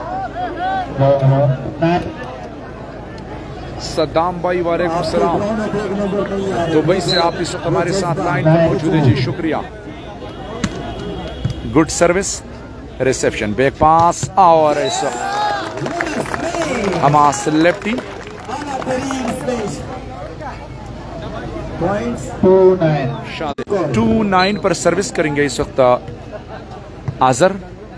सद्दाम भाई वालेकुम सलाम। दुबई से आप इस वक्त हमारे साथ लाइन पर मौजूद है जी शुक्रिया। Good service reception back pass और इस वक्त हमास लेफ्टी टू नाइन पर सर्विस करेंगे इस वक्त आजर।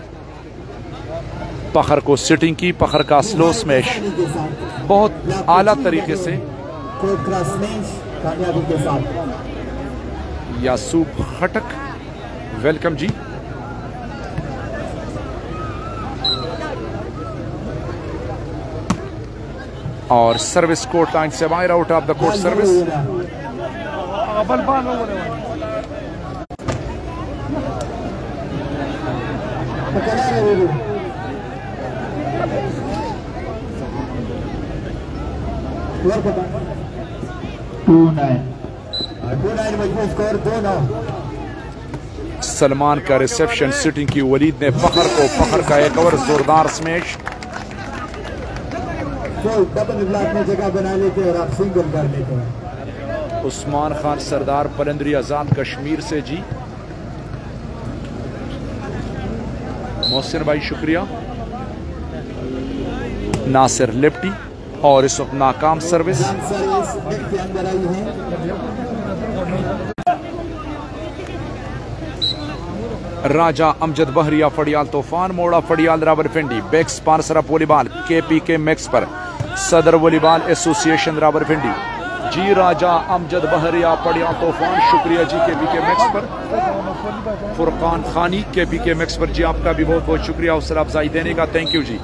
पखर को सिटिंग की, पखर का स्लो स्मैश बहुत आला तरीके से। यासूब खटक वेलकम जी। और सर्विस कोर्ट लाइन से बाहर out of the court service. Salman का रिसेप्शन सिटिंग की। वलीद ने फखर को फखर का एक और जोरदार स्मैश। जगह बना लेते और आप सिंगल कर लेते हैं। उस्मान खान सरदार पलंदरी आजाद कश्मीर से जी। मोहसिन भाई शुक्रिया। नासिर लिफ्टी और इस वक्त नाकाम सर्विस। राजा अमजद बहरिया फड़ियाल तूफान मोड़ा फड़ियाल Rawalpindi. Back sponsor of volleyball KP के मैक्स पर सदर वॉलीबॉल एसोसिएशन रावलपिंडी जी। राजा अमजद बहरिया फड़ियाल तूफान शुक्रिया जी केपी के मैक्स पर। फुरकान खानी केपी के मैक्स पर जी आपका भी बहुत बहुत शुक्रिया हौसला अफजाई देने का, थैंक यू जी।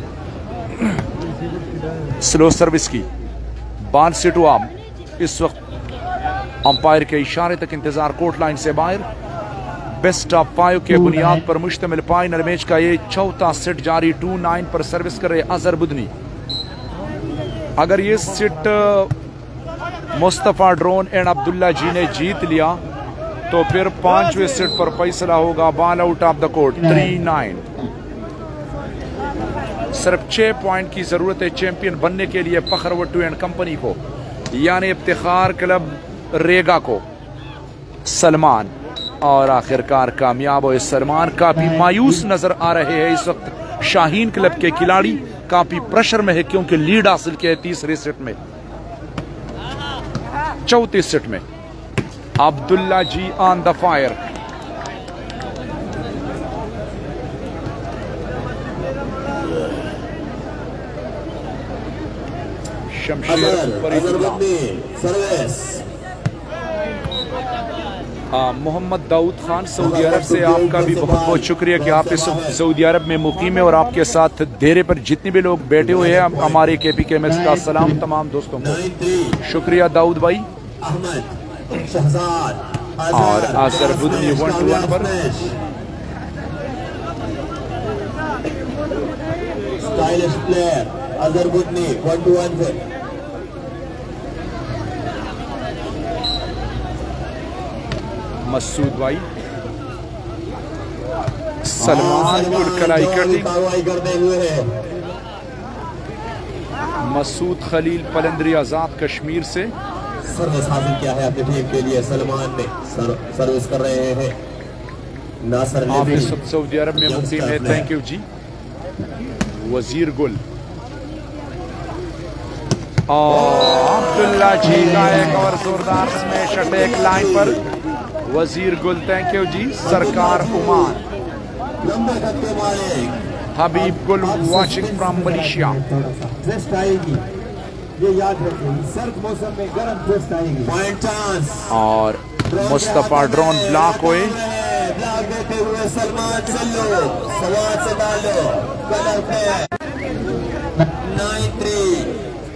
स्लो सर्विस की बाल से टू आम इस वक्त अंपायर के इशारे तक इंतजार। कोर्ट लाइन से बाहर। बेस्ट ऑफ फाइव के बुनियाद पर मुश्तमिल फाइनल मैच का ये चौथा सेट जारी। टू नाइन पर सर्विस कर रहे अजहर बुदनी। अगर ये set Mustafa drone and Abdullah ji ने जीत लिया तो फिर पांचवें सेट पर फैसला होगा। Ball out of the court three nine. सिर्फ छह पॉइंट की जरूरत है चैंपियन बनने के लिए फखर वट्टू एंड कंपनी को, यानी इफ्तिखार क्लब रेगा को। सलमान और आखिरकार कामयाब हुए। सलमान काफी मायूस नजर आ रहे हैं इस वक्त। शाहीन क्लब के खिलाड़ी काफी प्रेशर में है क्योंकि लीड हासिल किया है तीसरे सेट में। चौथे सेट में Abdullah ji on the fire. Mohammad Daud Khan सऊदी अरब से आपका भी बहुत बहुत शुक्रिया कि आप इस सऊदी अरब में मुकीम है और आपके साथ डेरे पर जितने भी लोग बैठे हुए हैं हमारे केपी के मैक्स का सलाम तमाम दोस्तों को। शुक्रिया दाऊद भाई। और Azhar Budni one two one पर stylish player Azhar Budni one two one पर। मसूद भाई, सलमान उलकलाई कटिंग, मसूद खलील पलंदरी आजाद कश्मीर से सर्विस हासिल किया है अपनी टीम के लिए। सलमान ने सर, सर्विस कर रहे हैं। नासर सऊदी अरब में मुकीम है, थैंक यू जी। वजीर गुल और अब्दुल्ला जी का एक और जोरदार स्मैश अटैक लाइन पर। वजीर गुल थैंक यू जी। सरकार उमान, हबीब गुल वाचिंग फ्रॉम मलेशिया। ट्विस्ट आएगी, ये याद रखिए, सर्द मौसम में गर्म ट्विस्ट आएगी। पॉइंट चांस और मुस्तफा ड्रोन ब्लॉक हुए, ब्लॉक देते हुए सलमान चलो सवाल से डालो, गलत है। नाइन थ्री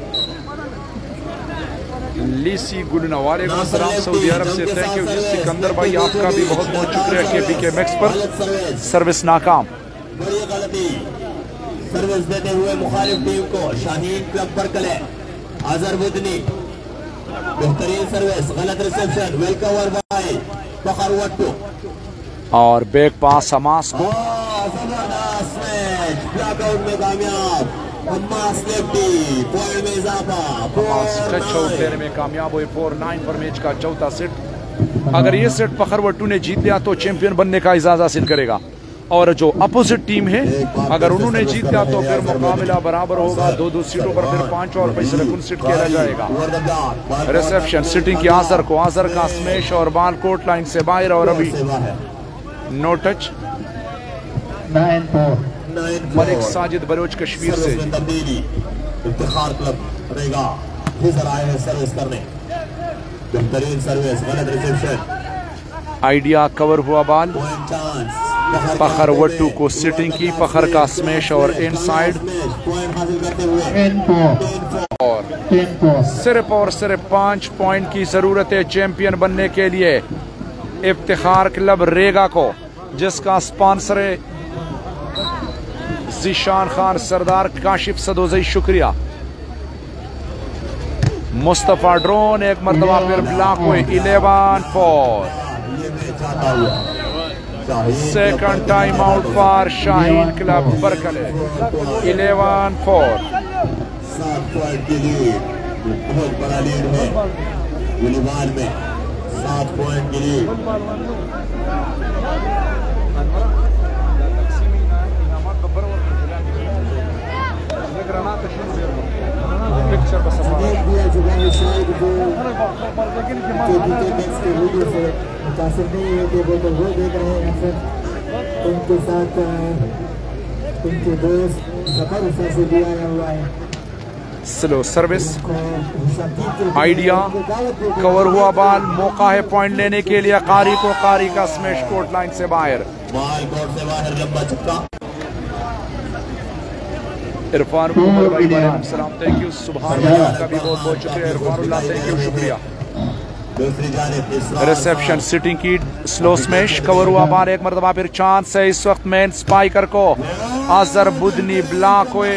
लीसी गुलना, वालेकुम सलाम सऊदी अरब से, थैंक यू जी। सिकंदर भाई आपका भी बहुत बहुत शुक्रिया के पी के मैक्स पर। सर्विस नाकाम, बड़ी गलती। सर्विस देते हुए मुखालिफ टीम को शाहीन क्लब पर कले अजहरुद्दीन, बेहतरीन सर्विस, गलत reception, well cover by Fakhar Wattoo और बैक पास हमास को। जबरदस्त मैच, ब्लॉकआउट में कामयाब हमास लेफ्टी, पॉइंट में इजाफा, चौथ देने में कामयाब हुए। फोर नाइन पर मैच का चौथा सेट। अगर ये सेट फखर वट्टू ने जीत लिया तो चैंपियन बनने का इजाज़त हासिल करेगा, और जो अपोजिट टीम है अगर उन्होंने जीत लिया तो फिर मुकाबला बराबर होगा। दो दो सीटों पर फिर पांच और फैसले कुल सीट खेला जाएगा। रिसेप्शन सिटिंग की आजर को, आजर का स्मैश और बाल कोर्ट लाइन से बाहर, और अभी नो टच। मलिक साजिद बलोच कश्मीर से इफ्तिखार क्लब रहेगा, इधर आए हैं सर्विस करने, बेहतरीन सर्विस, गलत रिसेप्शन, आइडिया कवर हुआ बाल। फखर वट्टू को सिटिंग की, फखर का स्मैश और इनसाइड, और सिर्फ और सिर्फ पांच पॉइंट की जरूरत है चैंपियन बनने के लिए। इफ्तिखार क्लब रेगा को, जिसका स्पॉन्सर है ज़ीशान खान सरदार काशिफ सदोजई, शुक्रिया। मुस्तफा ड्रोन एक मरतबा फिर ब्लॉक हुए। Eleven four, second time out for Shaheen club बरकले। इलेवन फोर, सात पॉइंट की लीड, बहुत बड़ा लीड है वॉलीबॉल में, सात पॉइंट की लीड। मुतासिर नहीं है कि वो तो वो देख रहे हैं, फिर उनके साथ उनके दोस्त जफर से भी आया हुआ है। स्लो सर्विस, आइडिया कवर हुआ बाल, मौका है पॉइंट लेने के लिए कारी को। कारी का स्मैश कोर्ट लाइन से बाहर, बाल कोर्ट से बाहर, लंबा छक्का। इरफान उमर भाई वालेकुम सलाम, थैंक यू। सुभान अल्लाह का भी बहुत बहुत शुक्रिया। इरफानुल्लाह थैंक यू, शुक्रिया। रिसेप्शन सिटिंग की, स्लो स्मैश, कवर हुआ बाल, एक मरतबा फिर चांस है इस वक्त मेन स्पाइकर को। अजहरुद्दीन ब्लॉक हुए।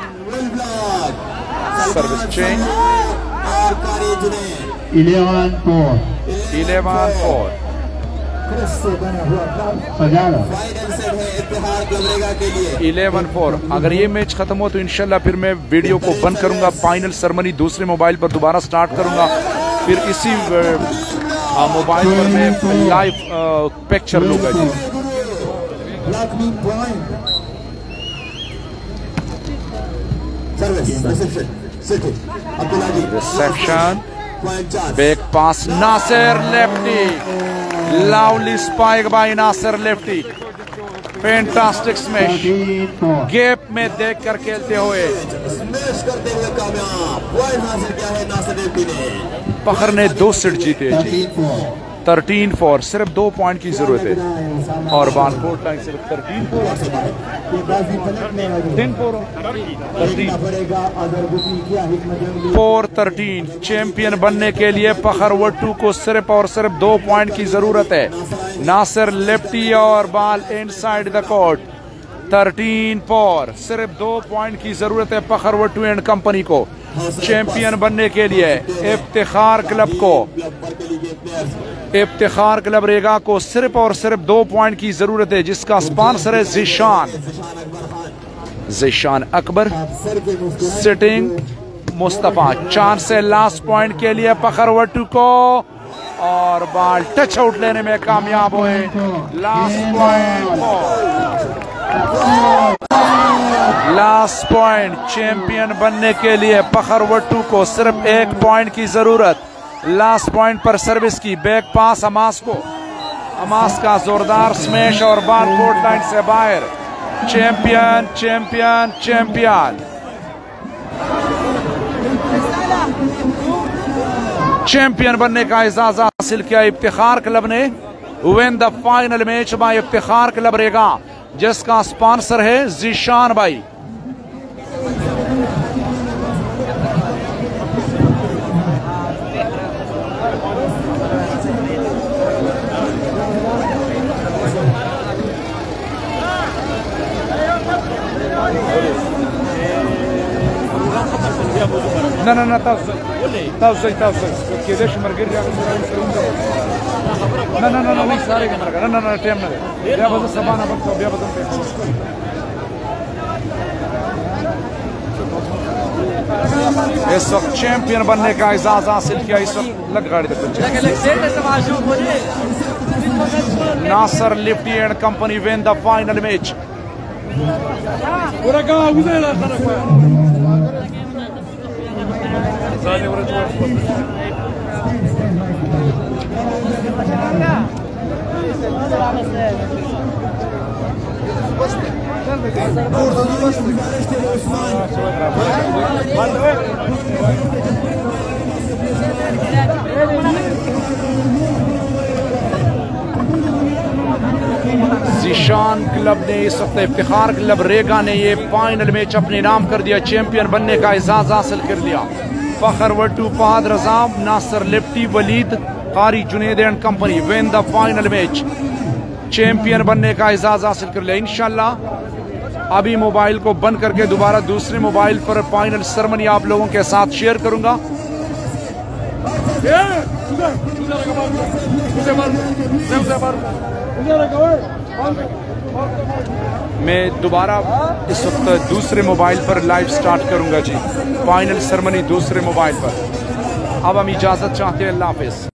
Service change, eleven four, eleven four. Eleven four. अगर ये मैच खत्म हो तो इंशाल्लाह फिर मैं वीडियो को बंद करूंगा, फाइनल सेरेमनी दूसरे मोबाइल पर दोबारा स्टार्ट करूंगा, फिर इसी मोबाइल पर मैं लाइव पिक्चर लूंगा जी। Reception, back pass, Nasir lefty, lovely spike by Nasir lefty, fantastic smash, gap में देख कर खेलते हुए स्मैश करते हुए कामयाब, पॉइंट हासिल किया है नासिर लेफ्टी ने। फखर ने दो सेट जीते जी, थर्टीन फोर, सिर्फ दो पॉइंट की जरूरत है। और बाल कोर्ट लाइन सिर्फ thirteen four, four thirteen. Champion बनने के लिए फखर वट्टू को सिर्फ और सिर्फ दो पॉइंट की जरूरत है। नासिर लेफ्टी और ball inside the court, thirteen four, सिर्फ दो पॉइंट की जरूरत है फखर वट्टू एंड कंपनी को। चैंपियन बनने के लिए इफ्तिखार क्लब को इफ्तिखार क्लब रेगा को सिर्फ और सिर्फ दो पॉइंट की जरूरत है, जिसका स्पॉन्सर है ज़ीशान ज़ीशान अकबर सिटिंग मुस्तफा। चांस है लास्ट पॉइंट के लिए पखरवटू को, और बॉल टच आउट लेने में कामयाब हुए। Last point last point champion बनने के लिए पखरवटू को सिर्फ एक पॉइंट की जरूरत। लास्ट पॉइंट पर सर्विस की बैक पास अमास को, अमास का जोरदार स्मैश और बॉल कोर्ट लाइन से बाहर। चैंपियन चैंपियन चैंपियन चैंपियन बनने का एजाज हासिल किया इफ्तिखार क्लब ने। Win the final match by Iftikhar club रेगा, जिसका स्पॉन्सर है ज़ीशान भाई। ना ना ना ताऊ ताऊ ताऊ केदेश मरगिर ना ना ना ना नहीं सारे के मरगा ना ना ना टाइम ना दे या बस सबाना बस तो बिया बदन पे। इस वक्त चैंपियन बनने का एजाज हासिल किया। इस वक्त लग गाड़ी तक Nasir lefty and company win the final match. Zeeshan club ने इस वक्त इफ्तिखार क्लब रेगा ने ये फाइनल मैच अपने नाम कर दिया। चैंपियन बनने का एजाज हासिल कर लिया। फखरवटू फहद रजा नासर lefty Waleed Qari Junaid and company win the final match. Champion बनने का एजाज हासिल कर लिया। इंशाल्लाह अभी मोबाइल को बंद करके दोबारा दूसरे मोबाइल पर फाइनल सेरेमनी आप लोगों के साथ शेयर करूंगा। मैं दोबारा इस वक्त दूसरे मोबाइल पर लाइव स्टार्ट करूंगा जी, फाइनल सेरेमनी दूसरे मोबाइल पर। अब हम इजाजत चाहते हैं। अल्लाह हाफिज।